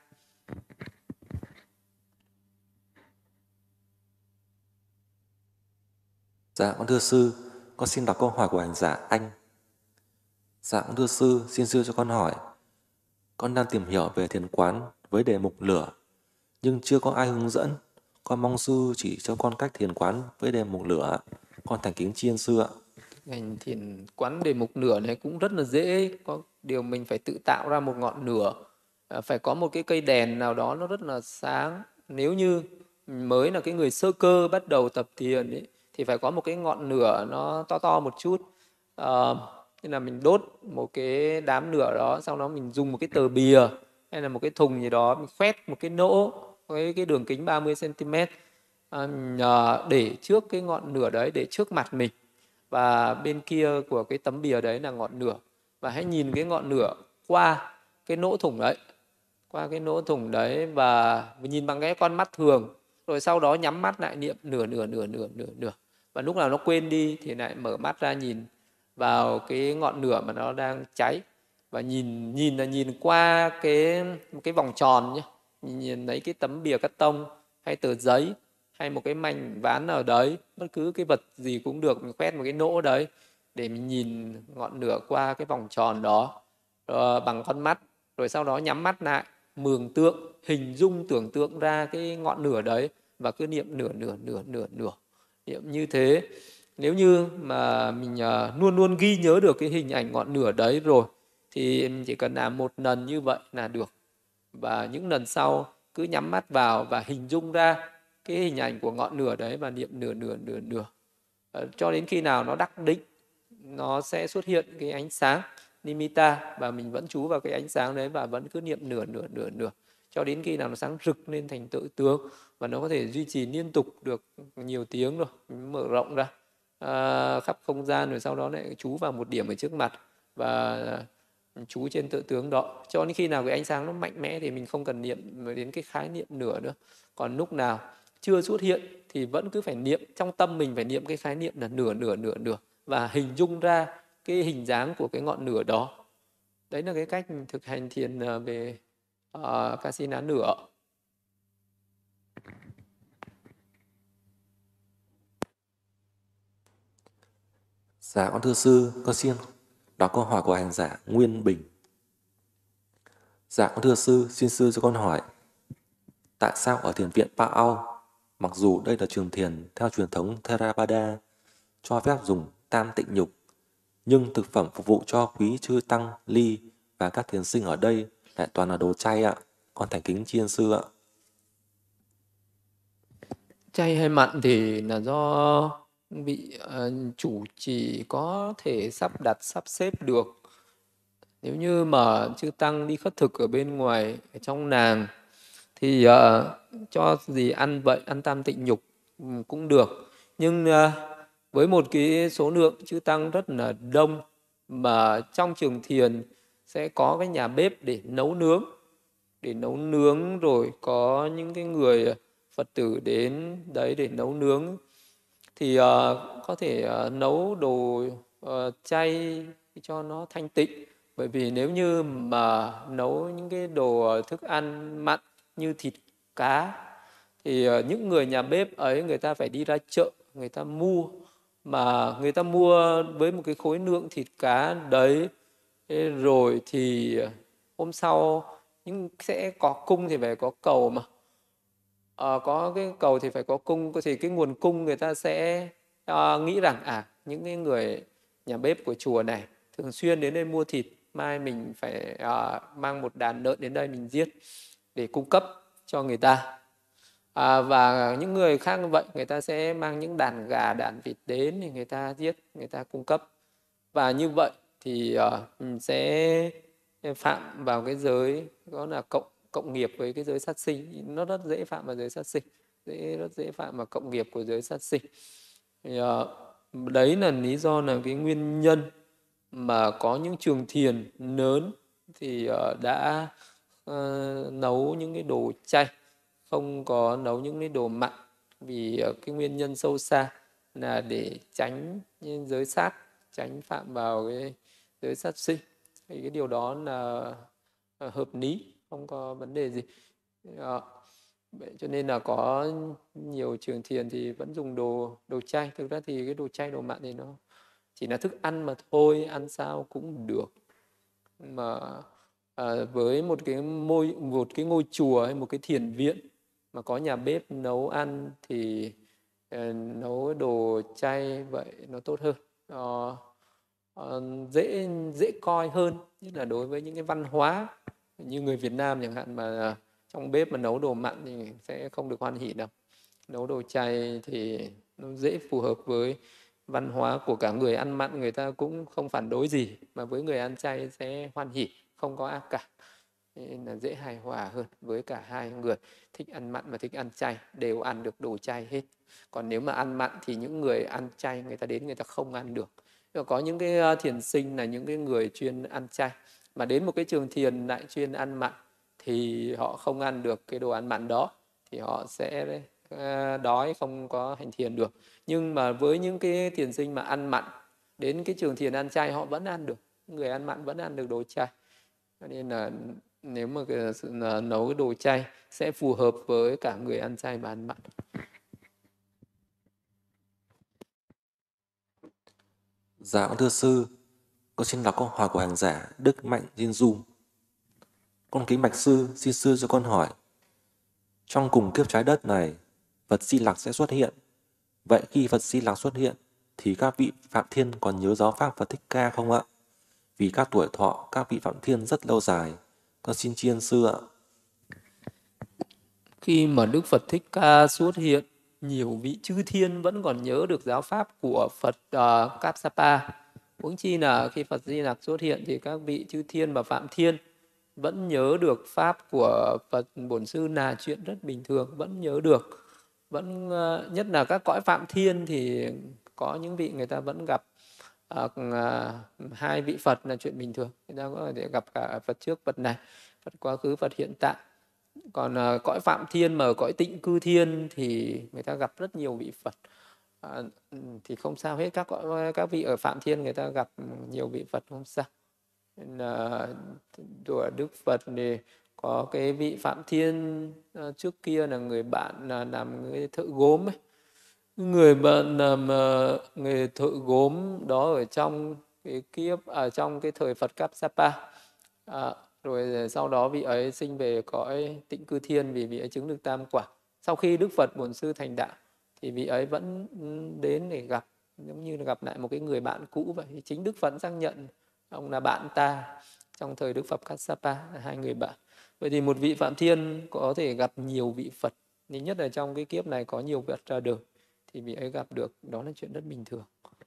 Dạ con thưa sư, con xin đọc câu hỏi của hành giả Anh. Dạ con thưa sư, xin sư cho con hỏi. Con đang tìm hiểu về thiền quán với đề mục lửa, nhưng chưa có ai hướng dẫn. Con mong sư chỉ cho con cách thiền quán với đề mục lửa. Con thành kính tri ân sư ạ. Hành thiền quán đề mục lửa này cũng rất là dễ. Có điều mình phải tự tạo ra một ngọn lửa. Phải có một cái cây đèn nào đó nó rất là sáng. Nếu như mới là cái người sơ cơ bắt đầu tập thiền ấy, thì phải có một cái ngọn lửa nó to to một chút. Như là mình đốt một cái đám lửa đó, sau đó mình dùng một cái tờ bìa hay là một cái thùng gì đó, mình khoét một cái nỗ với cái đường kính 30 cm để trước cái ngọn lửa đấy, để trước mặt mình, và bên kia của cái tấm bìa đấy là ngọn lửa. Và hãy nhìn cái ngọn lửa qua cái lỗ thủng đấy, và nhìn bằng cái con mắt thường, rồi sau đó nhắm mắt lại niệm nửa. Và lúc nào nó quên đi thì lại mở mắt ra nhìn vào cái ngọn lửa mà nó đang cháy, và nhìn qua cái vòng tròn nhé. Nhìn thấy cái tấm bìa cắt tông hay tờ giấy hay một cái mảnh ván nào đấy, bất cứ cái vật gì cũng được, mình khoét một cái nỗ đấy để mình nhìn ngọn lửa qua cái vòng tròn đó bằng con mắt, rồi sau đó nhắm mắt lại, mường tượng, hình dung, tưởng tượng ra cái ngọn lửa đấy, và cứ niệm nửa, niệm như thế. Nếu như mà mình luôn luôn ghi nhớ được cái hình ảnh ngọn lửa đấy rồi, thì mình chỉ cần làm một lần như vậy là được. Và những lần sau cứ nhắm mắt vào và hình dung ra cái hình ảnh của ngọn lửa đấy và niệm nửa. Cho đến khi nào nó đắc định, nó sẽ xuất hiện cái ánh sáng nimitta, và mình vẫn chú vào cái ánh sáng đấy và vẫn cứ niệm nửa, cho đến khi nào nó sáng rực lên thành tự tướng, và nó có thể duy trì liên tục được nhiều tiếng rồi, mình mở rộng ra khắp không gian, rồi sau đó lại chú vào một điểm ở trước mặt và chú trên tự tướng đó, cho đến khi nào cái ánh sáng nó mạnh mẽ thì mình không cần niệm đến cái khái niệm nửa nữa. Còn lúc nào chưa xuất hiện thì vẫn cứ phải niệm, trong tâm mình phải niệm cái khái niệm là nửa, và hình dung ra cái hình dáng của cái ngọn lửa đó. Đấy là cái cách thực hành thiền về Kasina nửa. Dạ con thưa sư, con xin đọc câu hỏi của hành giả Nguyên Bình. Dạ con thưa sư, xin sư cho con hỏi. Tại sao ở thiền viện Pa Ao, mặc dù đây là trường thiền theo truyền thống Theravada, cho phép dùng tam tịnh nhục, nhưng thực phẩm phục vụ cho quý chư tăng, ly và các thiền sinh ở đây lại toàn là đồ chay ạ? Con thành kính tri ân sư ạ. Chay hay mặn thì là do vị chủ trì có thể sắp xếp được. Nếu như mà chư tăng đi khất thực ở bên ngoài, ở trong làng, thì cho gì ăn vậy, ăn tam tịnh nhục cũng được. Nhưng với một cái số lượng chư tăng rất là đông, mà trong trường thiền sẽ có cái nhà bếp để nấu nướng, rồi có những cái người Phật tử đến đấy để nấu nướng, thì có thể nấu đồ chay cho nó thanh tịnh. Bởi vì nếu như mà nấu những cái đồ thức ăn mặn như thịt cá, thì những người nhà bếp ấy người ta phải đi ra chợ, người ta mua, mà người ta mua với một cái khối lượng thịt cá đấy. Thế rồi thì hôm sau nhưng sẽ có cung thì phải có cầu mà. Có cái cầu thì phải có cung, thì cái nguồn cung người ta sẽ nghĩ rằng những cái người nhà bếp của chùa này thường xuyên đến đây mua thịt, mai mình phải mang một đàn lợn đến đây mình giết để cung cấp cho người ta. Và những người khác như vậy, người ta sẽ mang những đàn gà, đàn vịt đến thì người ta giết, người ta cung cấp. Và như vậy thì sẽ phạm vào cái giới đó là cộng nghiệp với cái giới sát sinh. Nó rất dễ phạm vào giới sát sinh, rất dễ phạm vào cộng nghiệp của giới sát sinh. Thì, đấy là lý do, là cái nguyên nhân mà có những trường thiền lớn thì đã nấu những cái đồ chay, không có nấu những cái đồ mặn, vì cái nguyên nhân sâu xa là để tránh giới sát, tránh phạm vào cái giới sát sinh. Thì cái điều đó là hợp lý, không có vấn đề gì. Ờ, vậy cho nên là có nhiều trường thiền thì vẫn dùng đồ đồ chay. Thực ra thì cái đồ chay đồ mặn thì nó chỉ là thức ăn mà thôi, ăn sao cũng được. Mà với một cái ngôi chùa hay một cái thiền viện mà có nhà bếp nấu ăn thì nấu đồ chay vậy nó tốt hơn. Ờ, dễ dễ coi hơn, nhất là đối với những cái văn hóa như người Việt Nam chẳng hạn, mà trong bếp mà nấu đồ mặn thì sẽ không được hoan hỉ đâu. Nấu đồ chay thì nó dễ phù hợp với văn hóa của cả người ăn mặn, người ta cũng không phản đối gì, mà với người ăn chay sẽ hoan hỉ, không có ác cảm. Nên là dễ hài hòa hơn với cả hai người thích ăn mặn và thích ăn chay, đều ăn được đồ chay hết. Còn nếu mà ăn mặn thì những người ăn chay người ta đến người ta không ăn được. Nhưng mà có những cái thiền sinh là những cái người chuyên ăn chay mà đến một cái trường thiền lại chuyên ăn mặn thì họ không ăn được cái đồ ăn mặn đó, thì họ sẽ đói, không có hành thiền được. Nhưng mà với những cái thiền sinh mà ăn mặn đến cái trường thiền ăn chay họ vẫn ăn được, người ăn mặn vẫn ăn được đồ chay. Cho nên là nếu mà nấu cái đồ chay sẽ phù hợp với cả người ăn chay và ăn mặn. Dạ con thưa sư, con xin đọc câu hỏi của hành giả Đức Mạnh Diên Du. Con kính bạch sư, xin sư cho con hỏi. Trong cùng kiếp trái đất này, Phật Di Lặc sẽ xuất hiện. Vậy khi Phật Di Lặc xuất hiện, thì các vị Phạm Thiên còn nhớ giáo pháp Phật Thích Ca không ạ? Vì các tuổi thọ các vị Phạm Thiên rất lâu dài. Con xin tri ân sư ạ. Khi mà Đức Phật Thích Ca xuất hiện, nhiều vị chư thiên vẫn còn nhớ được giáo pháp của Phật Kapsapa. Huống chi là khi Phật Di Lặc xuất hiện thì các vị chư thiên và Phạm Thiên vẫn nhớ được pháp của Phật Bổn Sư là chuyện rất bình thường, vẫn nhớ được. Vẫn nhất là các cõi Phạm Thiên thì có những vị người ta vẫn gặp hai vị Phật là chuyện bình thường. Người ta có thể gặp cả Phật trước, Phật này, Phật quá khứ, Phật hiện tại. Còn cõi Phạm Thiên mà ở cõi Tịnh Cư Thiên thì người ta gặp rất nhiều vị Phật. Thì không sao hết, các vị ở Phạm Thiên người ta gặp nhiều vị Phật không sao. Nên là của Đức Phật thì có cái vị Phạm Thiên trước kia là người bạn làm người thợ gốm ấy. Người bạn làm nghề thợ gốm đó ở trong cái kiếp trong cái thời Phật Kapsapa. Rồi sau đó vị ấy sinh về cõi Tịnh Cư Thiên vì vị ấy chứng được tam quả. Sau khi Đức Phật Bổn Sư thành đạo thì vị ấy vẫn đến để gặp, giống như là gặp lại một cái người bạn cũ vậy. Chính Đức Phật xác nhận ông là bạn ta trong thời Đức Phật Kapsapa, hai người bạn. Vậy thì một vị Phạm Thiên có thể gặp nhiều vị Phật, nhất là trong cái kiếp này có nhiều Phật ra đời thì vị ấy gặp được, đó là chuyện rất bình thường.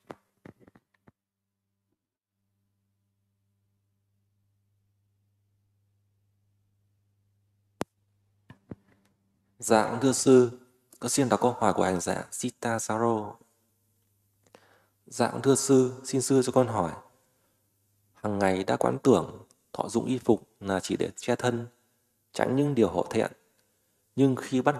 Dạ thưa sư, con xin đọc câu hỏi của hành giả Sita Saro. Dạ thưa sư, xin sư cho con hỏi. Hằng ngày đã quán tưởng thọ dụng y phục là chỉ để che thân, tránh những điều hổ thẹn. Nhưng khi bắt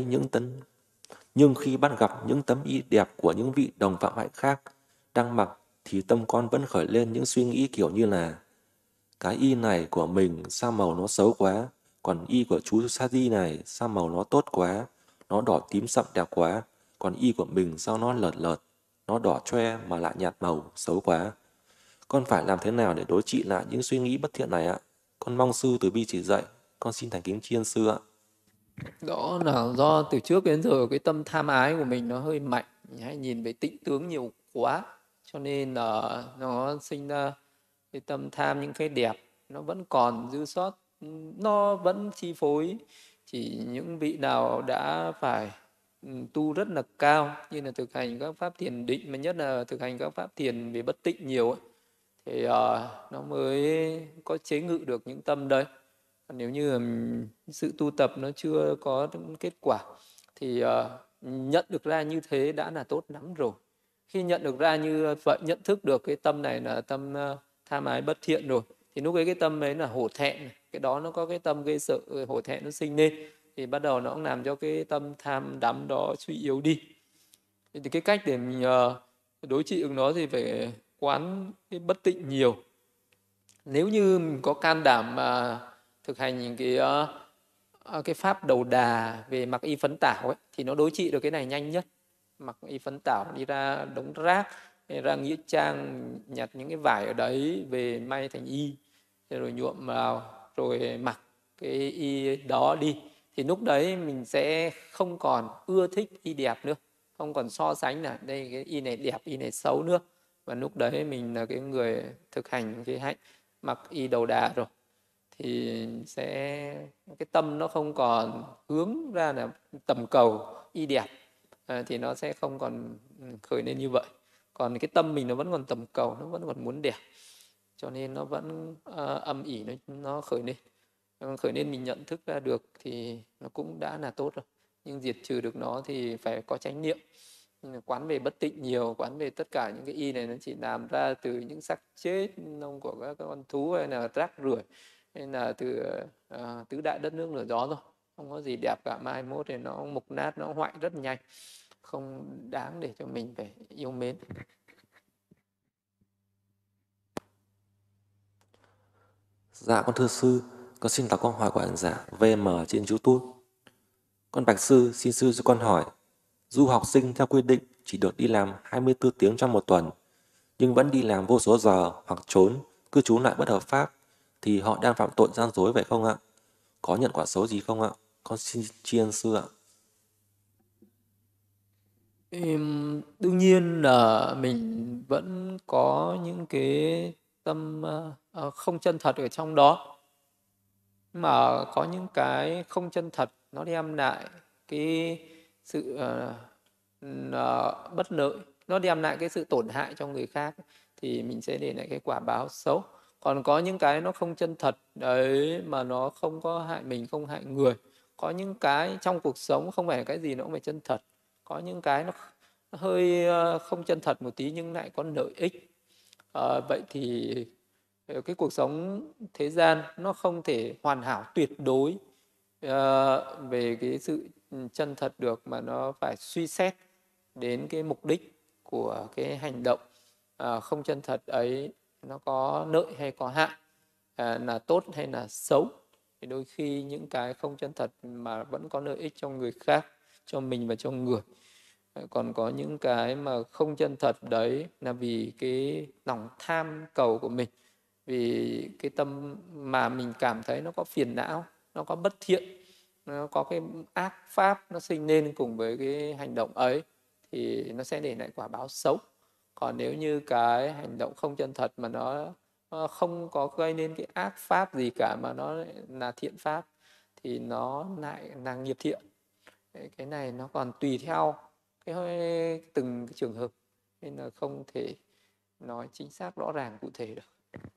gặp những tấm y đẹp của những vị đồng phạm hạnh khác đang mặc thì tâm con vẫn khởi lên những suy nghĩ kiểu như là cái y này của mình sao màu nó xấu quá, còn y của chú Sa-di này sao màu nó tốt quá, nó đỏ tím sậm đẹp quá, còn y của mình sao nó lợt lợt, nó đỏ choe mà lại nhạt màu, xấu quá. Con phải làm thế nào để đối trị lại những suy nghĩ bất thiện này ạ? Con mong sư từ bi chỉ dạy, con xin thành kính tri ân sư ạ. Đó là do từ trước đến giờ cái tâm tham ái của mình nó hơi mạnh, hay nhìn về tịnh tướng nhiều quá, cho nên là nó sinh ra cái tâm tham những cái đẹp, nó vẫn còn dư sót, nó vẫn chi phối. Chỉ những vị nào đã phải tu rất là cao, như là thực hành các pháp thiền định, mà nhất là thực hành các pháp thiền về bất tịnh nhiều ấy, thì nó mới có chế ngự được những tâm đấy. Nếu như sự tu tập nó chưa có kết quả thì nhận được ra như thế đã là tốt lắm rồi. Khi nhận được ra như vậy, nhận thức được cái tâm này là tâm tham ái bất thiện rồi, thì lúc ấy cái tâm ấy là hổ thẹn, cái đó nó có cái tâm gây sợ hổ thẹn nó sinh lên, thì bắt đầu nó cũng làm cho cái tâm tham đắm đó suy yếu đi. Thì cái cách để mình đối trị được nó thì phải quán cái bất tịnh nhiều. Nếu như mình có can đảm mà thực hành những cái pháp đầu đà về mặc y phấn tảo ấy, thì nó đối trị được cái này nhanh nhất. Mặc y phấn tảo, đi ra đống rác, ra nghĩa trang nhặt những cái vải ở đấy về may thành y, rồi nhuộm vào, rồi mặc cái y đó đi, thì lúc đấy mình sẽ không còn ưa thích y đẹp nữa, không còn so sánh là đây cái y này đẹp, y này xấu nữa. Và lúc đấy mình là cái người thực hành cái hạnh mặc y đầu đà rồi, thì sẽ cái tâm nó không còn hướng ra là tầm cầu y đẹp, thì nó sẽ không còn khởi lên như vậy. Còn cái tâm mình nó vẫn còn tầm cầu, nó vẫn còn muốn đẹp, cho nên nó vẫn âm ỉ, nó khởi lên. Khởi lên mình nhận thức ra được thì nó cũng đã là tốt rồi. Nhưng diệt trừ được nó thì phải có chánh niệm. Quán về bất tịnh nhiều, quán về tất cả những cái y này nó chỉ làm ra từ những xác chết nông của các con thú, hay là rác rưởi, hay là từ tứ đại đất nước lửa gió thôi. Không có gì đẹp cả, mai mốt thì nó mục nát, nó hoại rất nhanh, không đáng để cho mình phải yêu mến. Dạ con thưa sư, con xin đọc câu hỏi của hành giả VM trên YouTube. Con bạch sư, xin sư cho con hỏi, du học sinh theo quy định chỉ được đi làm 24 tiếng trong một tuần, nhưng vẫn đi làm vô số giờ hoặc trốn, cư trú lại bất hợp pháp, thì họ đang phạm tội gian dối vậy không ạ? Có nhận quả xấu gì không ạ? Con xin tri ân sư ạ. Đương nhiên là mình vẫn có những cái tâm không chân thật ở trong đó, mà có những cái không chân thật nó đem lại cái sự bất lợi, nó đem lại cái sự tổn hại cho người khác, thì mình sẽ để lại cái quả báo xấu. Còn có những cái nó không chân thật đấy mà nó không có hại mình, không hại người. Có những cái trong cuộc sống không phải cái gì nó cũng phải chân thật, có những cái nó hơi không chân thật một tí nhưng lại có lợi ích. Vậy thì cái cuộc sống thế gian nó không thể hoàn hảo tuyệt đối về cái sự chân thật được, mà nó phải suy xét đến cái mục đích của cái hành động không chân thật ấy, nó có lợi hay có hại, là tốt hay là xấu. Thì đôi khi những cái không chân thật mà vẫn có lợi ích cho người khác, cho mình và cho người. Còn có những cái mà không chân thật đấy là vì cái lòng tham cầu của mình, vì cái tâm mà mình cảm thấy nó có phiền não, nó có bất thiện, nó có cái ác pháp nó sinh lên cùng với cái hành động ấy, thì nó sẽ để lại quả báo xấu. Còn nếu như cái hành động không chân thật mà nó không có gây nên cái ác pháp gì cả, mà nó là thiện pháp, thì nó lại là nghiệp thiện. Cái này nó còn tùy theo từng cái trường hợp, nên là không thể nói chính xác rõ ràng cụ thể được.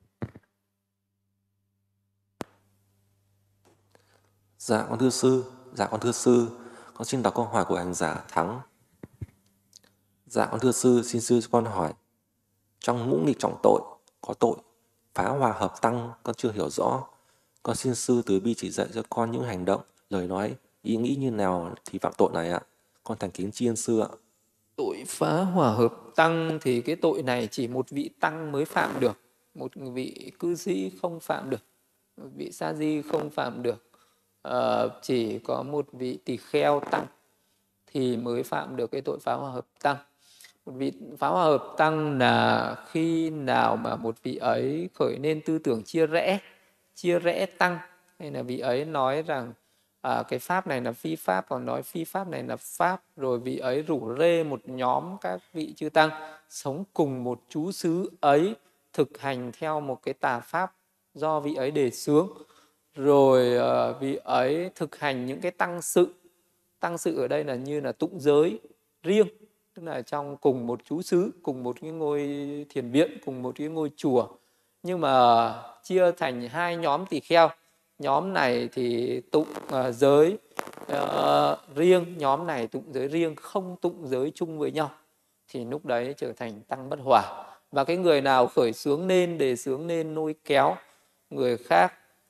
Dạ con thưa sư, dạ con thưa sư, con xin đọc câu hỏi của hành giả Thắng. Dạ con thưa sư, xin sư cho con hỏi, trong ngũ nghịch trọng tội có tội phá hòa hợp tăng, con chưa hiểu rõ. Con xin sư từ bi chỉ dạy cho con những hành động, lời nói, ý nghĩ như nào thì phạm tội này ạ. Con thành kính tri ân sư ạ. Tội phá hòa hợp tăng thì cái tội này chỉ một vị tăng mới phạm được, một vị cư sĩ không phạm được, một vị sa di không phạm được, chỉ có một vị tỳ kheo tăng thì mới phạm được cái tội phá hòa hợp tăng. Một vị phá hòa hợp tăng là khi nào mà một vị ấy khởi lên tư tưởng chia rẽ tăng, hay là vị ấy nói rằng cái pháp này là phi pháp, còn nói phi pháp này là pháp, rồi vị ấy rủ rê một nhóm các vị chư tăng sống cùng một chú xứ ấy, thực hành theo một cái tà pháp do vị ấy đề xướng, rồi vị ấy thực hành những cái tăng sự ở đây là như là tụng giới riêng, tức là trong cùng một chú xứ, cùng một cái ngôi thiền viện, cùng một cái ngôi chùa, nhưng mà chia thành hai nhóm tỳ kheo. Nhóm này thì tụng giới riêng, nhóm này tụng giới riêng, không tụng giới chung với nhau, thì lúc đấy trở thành tăng bất hòa. Và cái người nào khởi xướng nên, đề xướng nên, lôi kéo người khác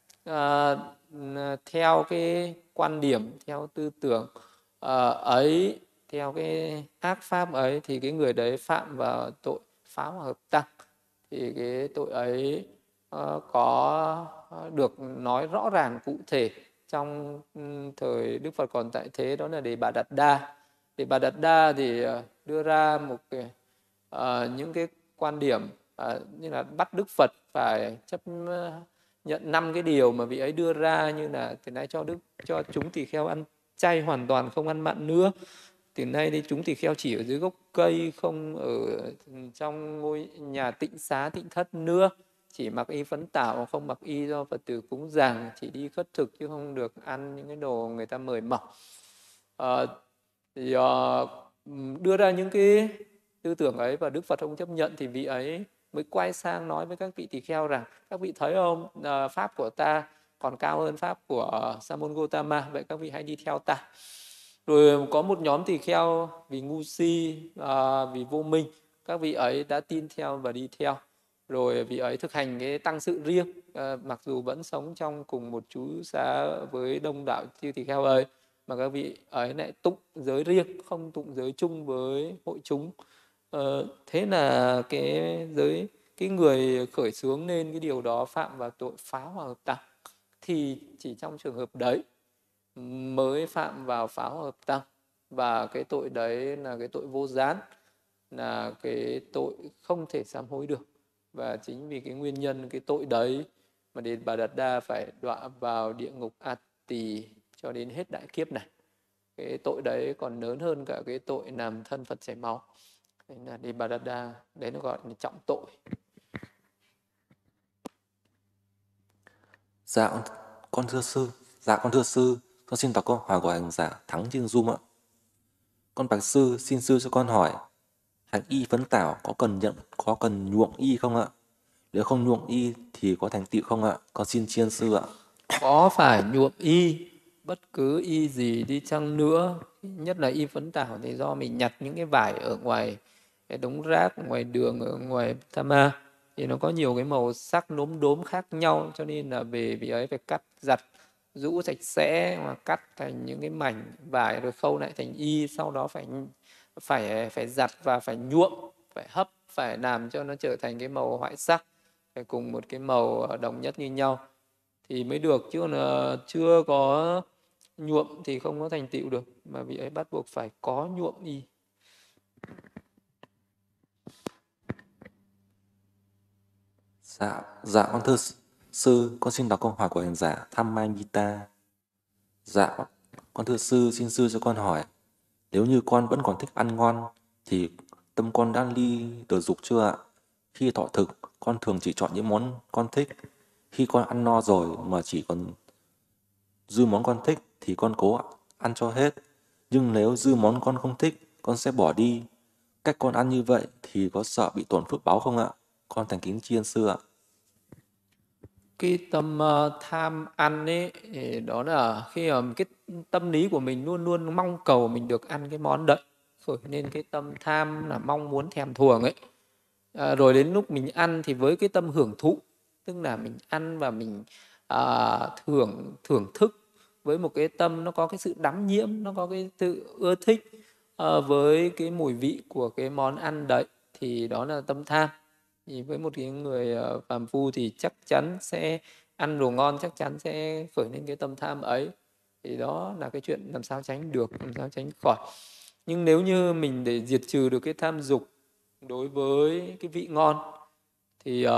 theo cái quan điểm, theo tư tưởng ấy, theo cái ác pháp ấy, thì cái người đấy phạm vào tội phá hòa hợp tăng. Thì cái tội ấy có được nói rõ ràng cụ thể trong thời Đức Phật còn tại thế, đó là Đề Bà Đạt Đa. Đề Bà Đạt Đa thì đưa ra một những cái quan điểm như là bắt Đức Phật phải chấp nhận 5 cái điều mà vị ấy đưa ra, như là từ nay cho chúng tỳ kheo ăn chay hoàn toàn, không ăn mặn nữa. Từ nay thì chúng tỳ kheo chỉ ở dưới gốc cây, không ở trong ngôi nhà tịnh xá tịnh thất nữa, chỉ mặc y phấn tảo, không mặc y do Phật tử cúng dường, chỉ đi khất thực chứ không được ăn những cái đồ người ta mời mọc. Đưa ra những cái tư tưởng ấy và Đức Phật không chấp nhận, thì vị ấy mới quay sang nói với các vị tỳ kheo rằng: các vị thấy không, pháp của ta còn cao hơn pháp của Sa môn Gotama, vậy các vị hãy đi theo ta. Rồi có một nhóm tỳ kheo vì ngu si, vì vô minh, các vị ấy đã tin theo và đi theo. Rồi vị ấy thực hành cái tăng sự riêng, mặc dù vẫn sống trong cùng một trú xá với đông đảo chư tỳ kheo ấy, mà các vị ấy lại tụng giới riêng, không tụng giới chung với hội chúng. Thế là cái người khởi xướng nên cái điều đó phạm vào tội phá hòa hợp tăng, thì chỉ trong trường hợp đấy mới phạm vào phá hòa hợp tăng. Và cái tội đấy là cái tội vô gián, là cái tội không thể sám hối được. Và chính vì cái nguyên nhân cái tội đấy mà Đề Bà Đạt Đa phải đọa vào địa ngục A Tỳ cho đến hết đại kiếp này. Cái tội đấy còn lớn hơn cả cái tội làm thân Phật chảy máu. Đấy là Đề Bà Đạt Đa, đấy nó gọi là trọng tội. Dạ con thưa sư, con xin đọc câu hỏi của hành giả Thắng trên Zoom ạ. Con bạch sư, xin sư cho con hỏi, hành y phấn tảo có cần nhuộm y không ạ? Nếu không nhuộm y thì có thành tựu không ạ? Con xin chiên sư ạ. Có phải nhuộm y, bất cứ y gì đi chăng nữa, nhất là y phấn tảo, thì do mình nhặt những cái vải ở ngoài cái đống rác, ngoài đường, ở ngoài Tama, thì nó có nhiều cái màu sắc nốm đốm khác nhau, cho nên là về vị ấy phải cắt giặt rũ sạch sẽ, hoặc cắt thành những cái mảnh vải rồi khâu lại thành y, sau đó phải giặt và phải nhuộm, phải hấp, phải làm cho nó trở thành cái màu hoại sắc, phải cùng một cái màu đồng nhất như nhau thì mới được, chứ còn chưa có nhuộm thì không có thành tựu được, mà vị ấy bắt buộc phải có nhuộm y. Dạ con thưa sư, con xin đọc câu hỏi của hành giả Tham Mai Mita. Dạ con thưa sư, xin sư cho con hỏi, nếu như con vẫn còn thích ăn ngon thì tâm con đã ly được dục chưa ạ? Khi thọ thực, con thường chỉ chọn những món con thích. Khi con ăn no rồi mà chỉ còn dư món con thích thì con cố ăn cho hết. Nhưng nếu dư món con không thích, con sẽ bỏ đi. Cách con ăn như vậy thì có sợ bị tổn phước báo không ạ? Con thành kính tri ân sư ạ. Cái tâm tham ăn ấy, thì đó là khi mà cái tâm lý của mình luôn luôn mong cầu mình được ăn cái món đấy, khởi nên cái tâm tham là mong muốn thèm thuồng ấy. Rồi đến lúc mình ăn thì với cái tâm hưởng thụ, tức là mình ăn và mình thưởng thức với một cái tâm nó có cái sự đắm nhiễm, nó có cái sự ưa thích với cái mùi vị của cái món ăn đấy, thì đó là tâm tham. Thì với một cái người phàm phu thì chắc chắn sẽ ăn đồ ngon, chắc chắn sẽ khởi lên cái tâm tham ấy, thì đó là cái chuyện làm sao tránh được, làm sao tránh khỏi. Nhưng nếu như mình để diệt trừ được cái tham dục đối với cái vị ngon thì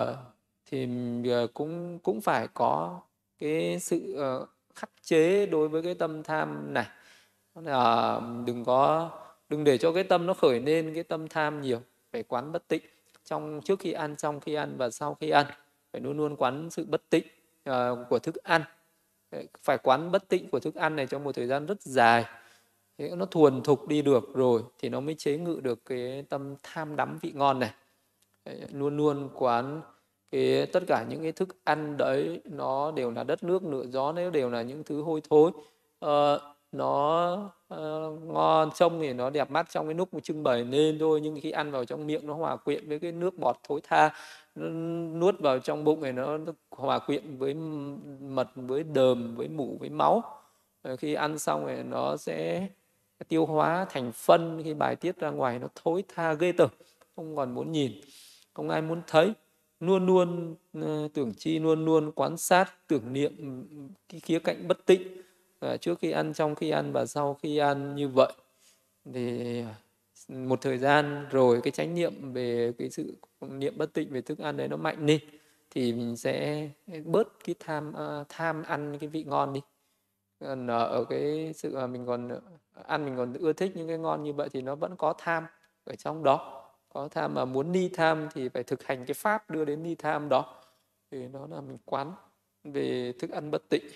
cũng phải có cái sự khắc chế đối với cái tâm tham này. Là đừng để cho cái tâm nó khởi lên cái tâm tham nhiều, phải quán bất tịnh trước khi ăn, trong khi ăn và sau khi ăn, phải luôn luôn quán sự bất tịnh của thức ăn. Phải quán bất tịnh của thức ăn này trong một thời gian rất dài, thế nó thuần thục đi được rồi thì nó mới chế ngự được cái tâm tham đắm vị ngon này. Luôn luôn quán tất cả những cái thức ăn đấy nó đều là đất nước lửa gió, nếu đều là những thứ hôi thối, nó ngon trông thì nó đẹp mắt trong cái lúc trưng bày lên thôi, nhưng khi ăn vào trong miệng nó hòa quyện với cái nước bọt thối tha, nó nuốt vào trong bụng này nó hòa quyện với mật, với đờm, với mủ, với máu. Khi ăn xong thì nó sẽ tiêu hóa thành phân, khi bài tiết ra ngoài nó thối tha ghê tởm, không còn muốn nhìn, không ai muốn thấy. luôn luôn tưởng chi, luôn luôn quan sát, tưởng niệm cái khía cạnh bất tịnh trước khi ăn, trong khi ăn và sau khi ăn như vậy. Thì một thời gian rồi cái chánh niệm về cái sự niệm bất tịnh về thức ăn đấy nó mạnh lên, thì mình sẽ bớt cái tham ăn cái vị ngon đi. Còn ở cái sự mà mình còn ăn, mình còn ưa thích những cái ngon như vậy thì nó vẫn có tham ở trong đó. Có tham mà muốn ni tham thì phải thực hành cái pháp đưa đến ni tham đó, thì nó là mình quán về thức ăn bất tịnh.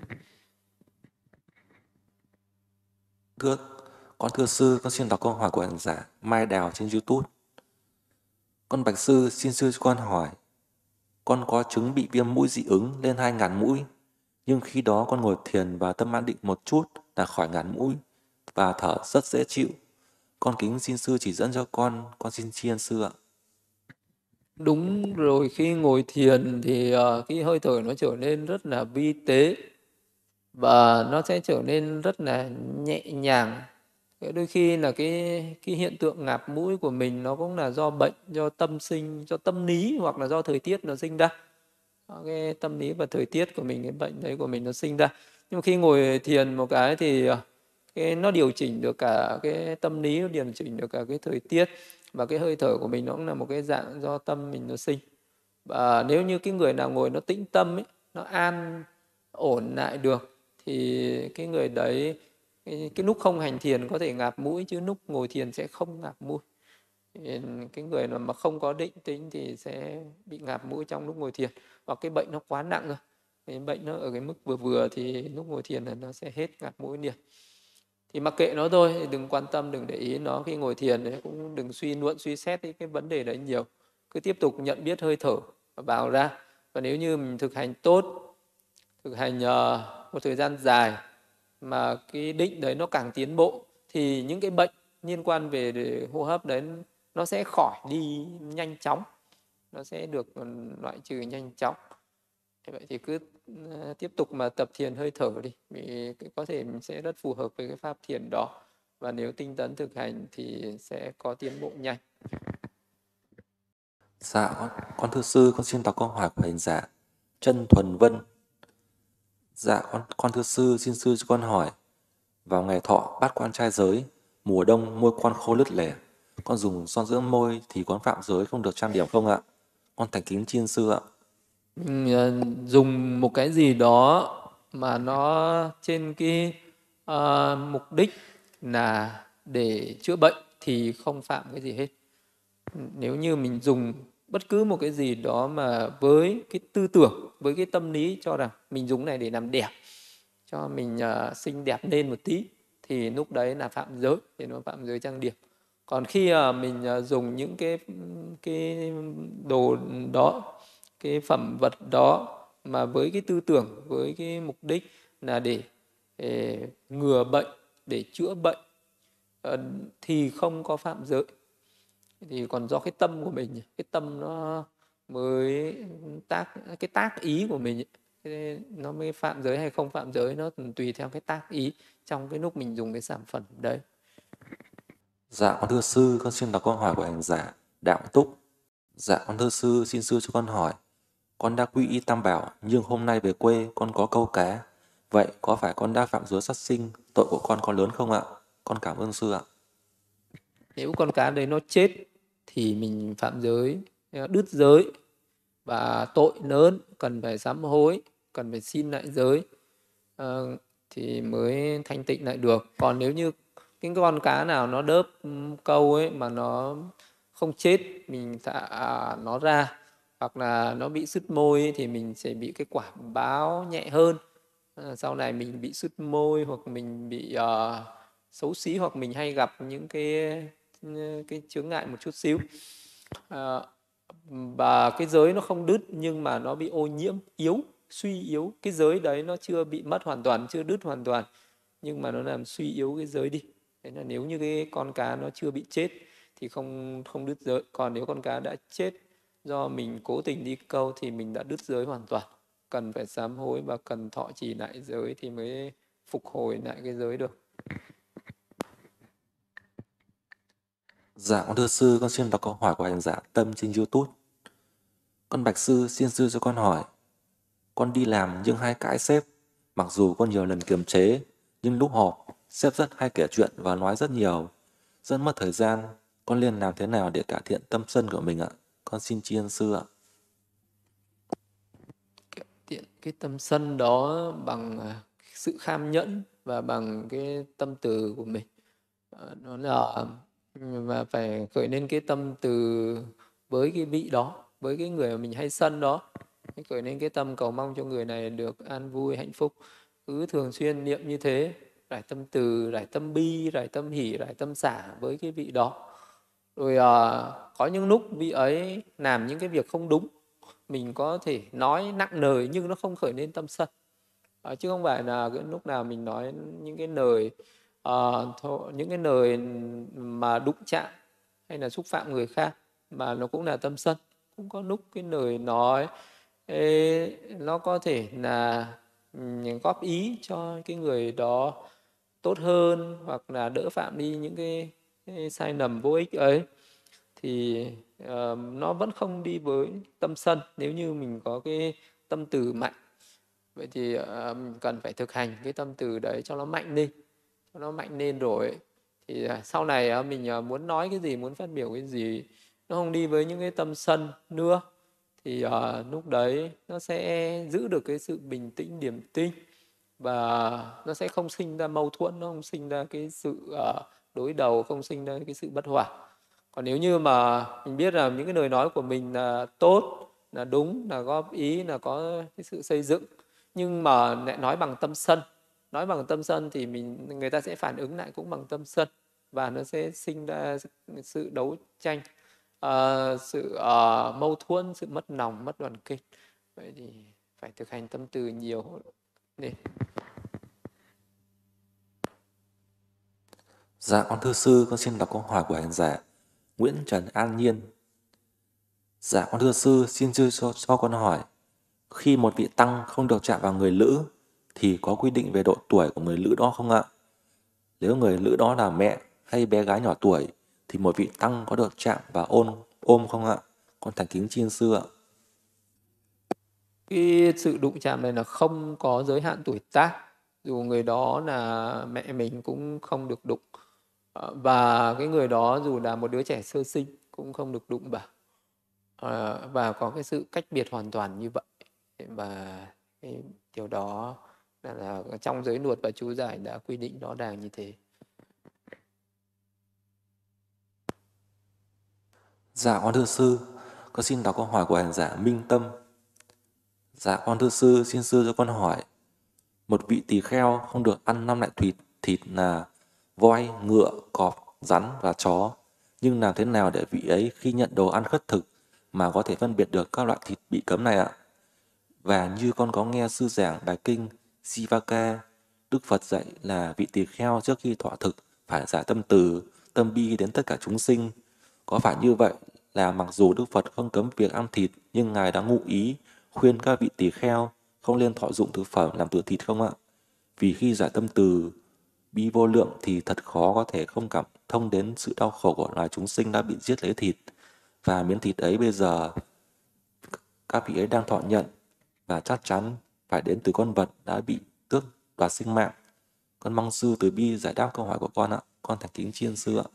Thưa, con thưa sư, con xin đọc câu hỏi của hành giả Mai Đào trên YouTube. Con bạch sư, xin sư cho con hỏi, con có chứng bị viêm mũi dị ứng lên 2.000 mũi, nhưng khi đó con ngồi thiền và tâm an định một chút là khỏi ngàn mũi và thở rất dễ chịu. Con kính xin sư chỉ dẫn cho con xin tri ân sư ạ. Đúng rồi, khi ngồi thiền thì cái hơi thở nó trở nên rất là vi tế và nó sẽ trở nên rất là nhẹ nhàng. Đôi khi là cái hiện tượng ngạt mũi của mình nó cũng là do bệnh, do tâm sinh, do tâm lý hoặc là do thời tiết nó sinh ra. Cái tâm lý và thời tiết của mình, cái bệnh đấy của mình nó sinh ra. Nhưng mà khi ngồi thiền một cái thì nó điều chỉnh được cả cái tâm lý, nó điều chỉnh được cả cái thời tiết, và cái hơi thở của mình nó cũng là một cái dạng do tâm mình nó sinh. Và nếu như cái người nào ngồi nó tĩnh tâm ấy, nó an ổn lại được, thì cái người đấy cái lúc không hành thiền có thể ngạt mũi, chứ lúc ngồi thiền sẽ không ngạt mũi. Cái người mà không có định tĩnh thì sẽ bị ngạt mũi trong lúc ngồi thiền, hoặc cái bệnh nó quá nặng rồi, cái bệnh nó ở cái mức vừa vừa thì lúc ngồi thiền là nó sẽ hết ngạt mũi liền. Thì mặc kệ nó thôi, đừng quan tâm, đừng để ý nó. Khi ngồi thiền thì cũng đừng suy luận, suy xét cái vấn đề đấy nhiều, cứ tiếp tục nhận biết hơi thở vào ra. Và nếu như mình thực hành tốt, thực hành một thời gian dài mà cái định đấy nó càng tiến bộ, thì những cái bệnh liên quan về hô hấp đấy nó sẽ khỏi đi nhanh chóng, nó sẽ được loại trừ nhanh chóng. Thế vậy thì cứ tiếp tục mà tập thiền hơi thở đi, vì có thể mình sẽ rất phù hợp với cái pháp thiền đó, và nếu tinh tấn thực hành thì sẽ có tiến bộ nhanh. Dạ, con thưa sư, con xin đọc câu hỏi của hành giả Trân Thuần Vân. Dạ, con thưa sư, xin sư cho con hỏi, vào ngày thọ bát quan trai giới, mùa đông môi con khô lứt lẻ, con dùng son dưỡng môi thì con phạm giới không được trang điểm không ạ? Con thành kính tri ân sư ạ. Dùng một cái gì đó mà nó trên cái mục đích là để chữa bệnh thì không phạm cái gì hết. Nếu như mình dùng bất cứ một cái gì đó mà với cái tư tưởng, với cái tâm lý cho rằng mình dùng này để làm đẹp, cho mình xinh đẹp lên một tí, thì lúc đấy là phạm giới, thì nó phạm giới trang điểm. Còn khi mình dùng những cái đồ đó, cái phẩm vật đó mà với cái tư tưởng, với cái mục đích là để ngừa bệnh, để chữa bệnh, thì không có phạm giới. Thì còn do cái tâm của mình, cái tâm nó mới cái tác ý của mình ấy, nó mới phạm giới hay không phạm giới, nó tùy theo cái tác ý trong cái lúc mình dùng cái sản phẩm đấy. Dạ, con thưa sư, con xin đọc câu hỏi của hành giả Đạo Túc. Dạ, con thưa sư, xin sư cho con hỏi, con đã quy y Tam Bảo nhưng hôm nay về quê con có câu cá. Vậy có phải con đã phạm giới sát sinh, tội của con có lớn không ạ? Con cảm ơn sư ạ. Nếu con cá đấy nó chết thì mình phạm giới, đứt giới, và tội lớn, cần phải sám hối, cần phải xin lại giới thì mới thanh tịnh lại được. Còn nếu như cái con cá nào nó đớp câu ấy mà nó không chết, mình thả nó ra, hoặc là nó bị sứt môi ấy, thì mình sẽ bị cái quả báo nhẹ hơn. Sau này mình bị sứt môi, hoặc mình bị xấu xí, hoặc mình hay gặp những cái chướng ngại một chút xíu. Và cái giới nó không đứt nhưng mà nó bị ô nhiễm, yếu, suy yếu. Cái giới đấy nó chưa bị mất hoàn toàn, chưa đứt hoàn toàn, nhưng mà nó làm suy yếu cái giới đi. Thế là nếu như cái con cá nó chưa bị chết thì không đứt giới. Còn nếu con cá đã chết do mình cố tình đi câu thì mình đã đứt giới hoàn toàn. Cần phải sám hối và cần thọ trì lại giới thì mới phục hồi lại cái giới được. Dạ, con thưa sư, con xin đọc câu hỏi của hành giả Tâm trên YouTube. Con bạch sư xin sư cho con hỏi. Con đi làm nhưng hay cãi sếp. Mặc dù con nhiều lần kiềm chế, nhưng lúc họp, sếp rất hay kể chuyện và nói rất nhiều. Rất mất thời gian. Con nên làm thế nào để cải thiện tâm sân của mình ạ? Con xin tri ân sư ạ. Cải thiện cái tâm sân đó bằng sự kham nhẫn và bằng cái tâm từ của mình. Nó là và phải khởi lên cái tâm từ với cái vị đó, với cái người mà mình hay sân đó. Khởi lên cái tâm cầu mong cho người này được an vui, hạnh phúc. Cứ thường xuyên niệm như thế, rải tâm từ, rải tâm bi, rải tâm hỷ, rải tâm xả với cái vị đó. Rồi có những lúc vị ấy làm những cái việc không đúng, mình có thể nói nặng nề nhưng nó không khởi lên tâm sân. Chứ không phải là cái lúc nào mình nói những cái lời những cái lời mà đụng chạm hay là xúc phạm người khác mà nó cũng là tâm sân. Cũng có lúc cái lời nói nó có thể là góp ý cho cái người đó tốt hơn, hoặc là đỡ phạm đi những cái sai lầm vô ích ấy, thì nó vẫn không đi với tâm sân nếu như mình có cái tâm từ mạnh. Vậy thì mình cần phải thực hành cái tâm từ đấy cho nó mạnh lên. Cho nó mạnh lên rồi thì sau này mình muốn nói cái gì, muốn phát biểu cái gì, nó không đi với những cái tâm sân nữa, thì lúc đấy nó sẽ giữ được cái sự bình tĩnh, điềm tĩnh, và nó sẽ không sinh ra mâu thuẫn, nó không sinh ra cái sự đối đầu, không sinh ra cái sự bất hòa. Còn nếu như mà mình biết là những cái lời nói của mình là tốt, là đúng, là góp ý, là có cái sự xây dựng, nhưng mà lại nói bằng tâm sân, nói bằng tâm sân thì người ta sẽ phản ứng lại cũng bằng tâm sân, và nó sẽ sinh ra sự đấu tranh, sự mâu thuẫn, sự mất lòng, mất đoàn kết. Vậy thì phải thực hành tâm từ nhiều lên. Dạ con thưa sư, con xin đọc câu hỏi của hành giả Nguyễn Trần An Nhiên. Dạ con thưa sư, xin sư cho con hỏi. Khi một vị tăng không được chạm vào người lữ thì có quy định về độ tuổi của người lữ đó không ạ? Nếu người lữ đó là mẹ hay bé gái nhỏ tuổi thì một vị tăng có được chạm và ôm không ạ? Con thành kính tri ân sư ạ. Cái sự đụng chạm này là không có giới hạn tuổi tác, dù người đó là mẹ mình cũng không được đụng. Và cái người đó dù là một đứa trẻ sơ sinh cũng không được đụng vào. Và có cái sự cách biệt hoàn toàn như vậy. Và cái điều đó là trong giới luật và chú giải đã quy định rõ ràng như thế. Dạ con thưa sư, con xin đọc câu hỏi của hành giả Minh Tâm. Dạ con thưa sư, xin sư cho con hỏi. Một vị tỳ kheo không được ăn 5 loại thịt là voi, ngựa, cọp, rắn và chó. Nhưng làm thế nào để vị ấy khi nhận đồ ăn khất thực mà có thể phân biệt được các loại thịt bị cấm này ạ? Và như con có nghe sư giảng bài kinh Sivaka, Đức Phật dạy là vị tỳ kheo trước khi thọ thực phải giải tâm từ, tâm bi đến tất cả chúng sinh. Có phải như vậy là mặc dù Đức Phật không cấm việc ăn thịt nhưng Ngài đã ngụ ý khuyên các vị tỳ kheo không nên thọ dụng thực phẩm làm từ thịt không ạ? Vì khi giải tâm từ bi vô lượng thì thật khó có thể không cảm thông đến sự đau khổ của loài chúng sinh đã bị giết lấy thịt. Và miếng thịt ấy bây giờ các vị ấy đang thọ nhận và chắc chắn phải đến từ con vật đã bị tước đoạt sinh mạng. Con mong sư từ bi giải đáp câu hỏi của con ạ. Con thành kính tri ân sư ạ.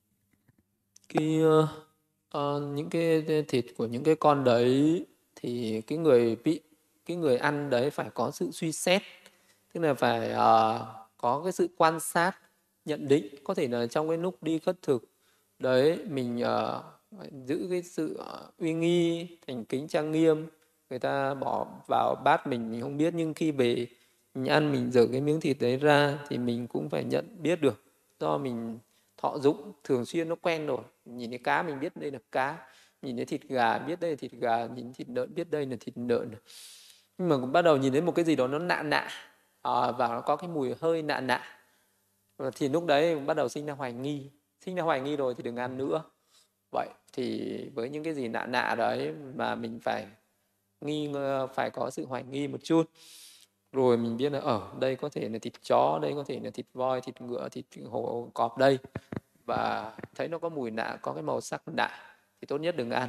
Những cái thịt của những cái con đấy thì cái người ăn đấy phải có sự suy xét, tức là phải có cái sự quan sát, nhận định. Có thể là trong cái lúc đi khất thực đấy mình phải giữ cái sự uy nghi, thành kính, trang nghiêm. Người ta bỏ vào bát mình không biết, nhưng khi về mình ăn, mình giở cái miếng thịt đấy ra thì mình cũng phải nhận biết được, do mình thọ dụng thường xuyên, nó quen rồi. Nhìn thấy cá mình biết đây là cá, nhìn thấy thịt gà biết đây là thịt gà, nhìn thịt lợn biết đây là thịt lợn. Nhưng mà bắt đầu nhìn thấy một cái gì đó nó lạ lạ, và nó có cái mùi hơi lạ lạ, thì lúc đấy bắt đầu sinh ra hoài nghi. Sinh ra hoài nghi rồi thì đừng ăn nữa. Vậy thì với những cái gì lạ lạ đấy mà mình phải phải có sự hoài nghi một chút. Rồi mình biết là ở đây có thể là thịt chó, đây có thể là thịt voi, thịt ngựa, thịt hổ, cọp đây, và thấy nó có mùi lạ, có cái màu sắc lạ thì tốt nhất đừng ăn.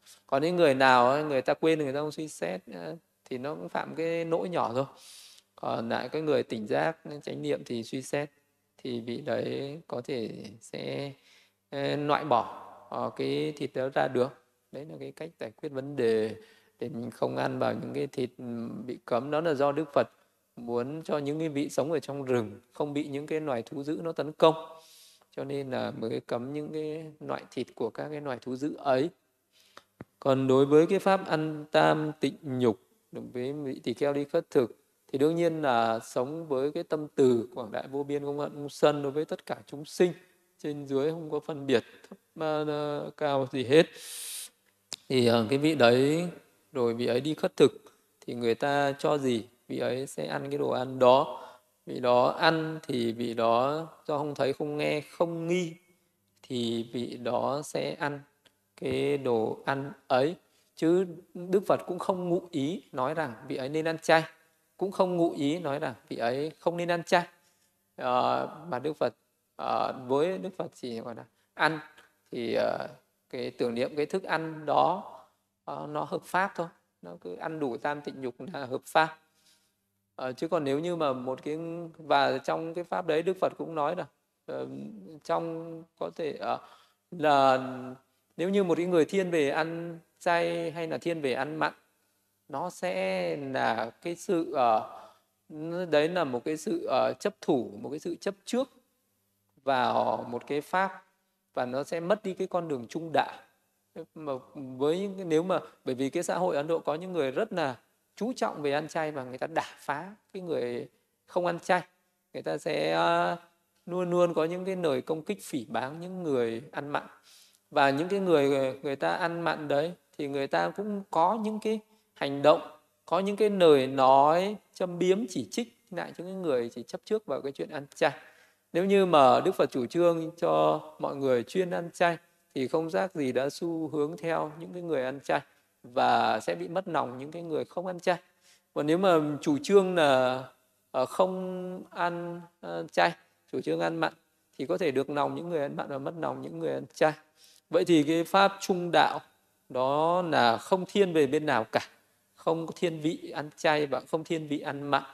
Còn những người nào ấy, người ta quên người ta không suy xét thì nó cũng phạm cái lỗi nhỏ thôi. Còn lại cái người tỉnh giác chánh niệm thì suy xét, thì vị đấy có thể sẽ loại bỏ cái thịt đó ra được. Đấy là cái cách giải quyết vấn đề để mình không ăn vào những cái thịt bị cấm. Đó là do Đức Phật muốn cho những cái vị sống ở trong rừng không bị những cái loài thú dữ nó tấn công, cho nên là mới cấm những cái loại thịt của các cái loài thú dữ ấy. Còn đối với cái pháp ăn tam tịnh nhục, đối với vị tỳ kheo đi khất thực, thì đương nhiên là sống với cái tâm từ quảng đại vô biên không hận không sân đối với tất cả chúng sinh, trên dưới không có phân biệt thấp cao gì hết. Thì cái vị đấy, rồi vị ấy đi khất thực thì người ta cho gì vị ấy sẽ ăn cái đồ ăn đó. Vị đó ăn thì vị đó do không thấy không nghe không nghi thì vị đó sẽ ăn cái đồ ăn ấy. Chứ Đức Phật cũng không ngụ ý nói rằng vị ấy nên ăn chay, cũng không ngụ ý nói rằng vị ấy không nên ăn chay. Mà Đức Phật với Đức Phật chỉ gọi là ăn thì cái tưởng niệm cái thức ăn đó nó hợp pháp thôi, nó cứ ăn đủ tam tịnh nhục là hợp pháp. Chứ còn nếu như mà một cái, và trong cái pháp đấy Đức Phật cũng nói là trong có thể là nếu như một cái người thiên về ăn chay hay là thiên về ăn mặn, nó sẽ là cái sự đấy là một cái sự chấp thủ, một cái sự chấp trước vào một cái pháp, và nó sẽ mất đi cái con đường trung đạo. Mà với những, nếu mà bởi vì cái xã hội Ấn Độ có những người rất là chú trọng về ăn chay và người ta đả phá cái người không ăn chay, người ta sẽ luôn luôn có những cái lời công kích phỉ báng những người ăn mặn. Và những cái người ta ăn mặn đấy thì người ta cũng có những cái hành động, có những cái lời nói châm biếm chỉ trích lại cho những người chỉ chấp trước vào cái chuyện ăn chay. Nếu như mà Đức Phật chủ trương cho mọi người chuyên ăn chay thì không giác gì đã xu hướng theo những cái người ăn chay và sẽ bị mất lòng những cái người không ăn chay. Còn nếu mà chủ trương là không ăn chay, chủ trương ăn mặn, thì có thể được lòng những người ăn mặn và mất lòng những người ăn chay. Vậy thì cái pháp trung đạo đó là không thiên về bên nào cả, không thiên vị ăn chay và không thiên vị ăn mặn,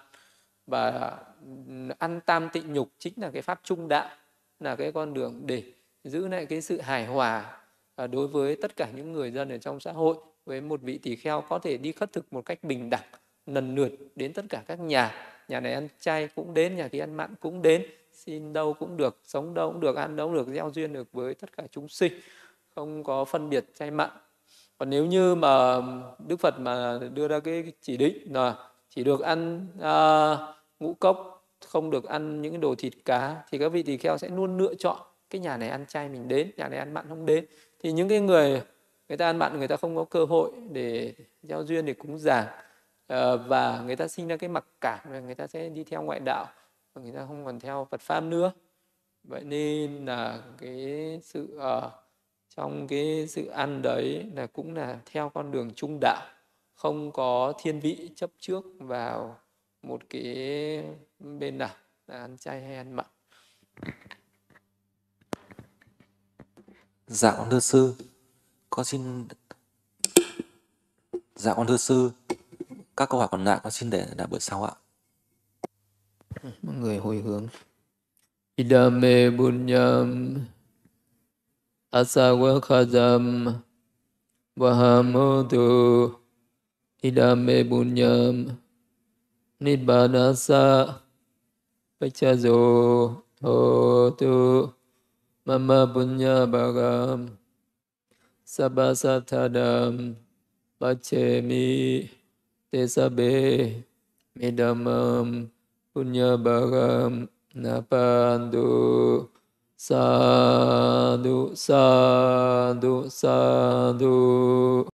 và ăn tam tịnh nhục chính là cái pháp trung đạo, là cái con đường để giữ lại cái sự hài hòa đối với tất cả những người dân ở trong xã hội. Với một vị tỳ kheo có thể đi khất thực một cách bình đẳng, lần lượt đến tất cả các nhà này ăn chay cũng đến, nhà kia ăn mặn cũng đến, xin đâu cũng được, sống đâu cũng được, ăn đâu cũng được, gieo duyên được với tất cả chúng sinh, không có phân biệt chay mặn. Còn nếu như mà Đức Phật mà đưa ra cái chỉ định là chỉ được ăn ngũ cốc, không được ăn những cái đồ thịt cá, thì các vị tỳ kheo sẽ luôn lựa chọn cái nhà này ăn chay mình đến, nhà này ăn mặn không đến. Thì những cái người ta ăn mặn, người ta không có cơ hội để gieo duyên, để cúng dường, và người ta sinh ra cái mặc cảm, và người ta sẽ đi theo ngoại đạo, và người ta không còn theo Phật pháp nữa. Vậy nên là cái sự trong cái sự ăn đấy là cũng là theo con đường trung đạo, không có thiên vị chấp trước vào một cái bên nào là ăn chay hay ăn mặn. Dạ con thưa sư, con xin dạ con thưa sư, các câu hỏi còn lại con xin để buổi sau ạ. Mọi người hồi hướng. Idame bunyam asawakadam vahamotu idame bunyam nibbānasa paccāyo hotu mama bunya bhagam sabbasathadam paccemi tesabe midamam punya bhagam napandu sadhu sadhu sadhu.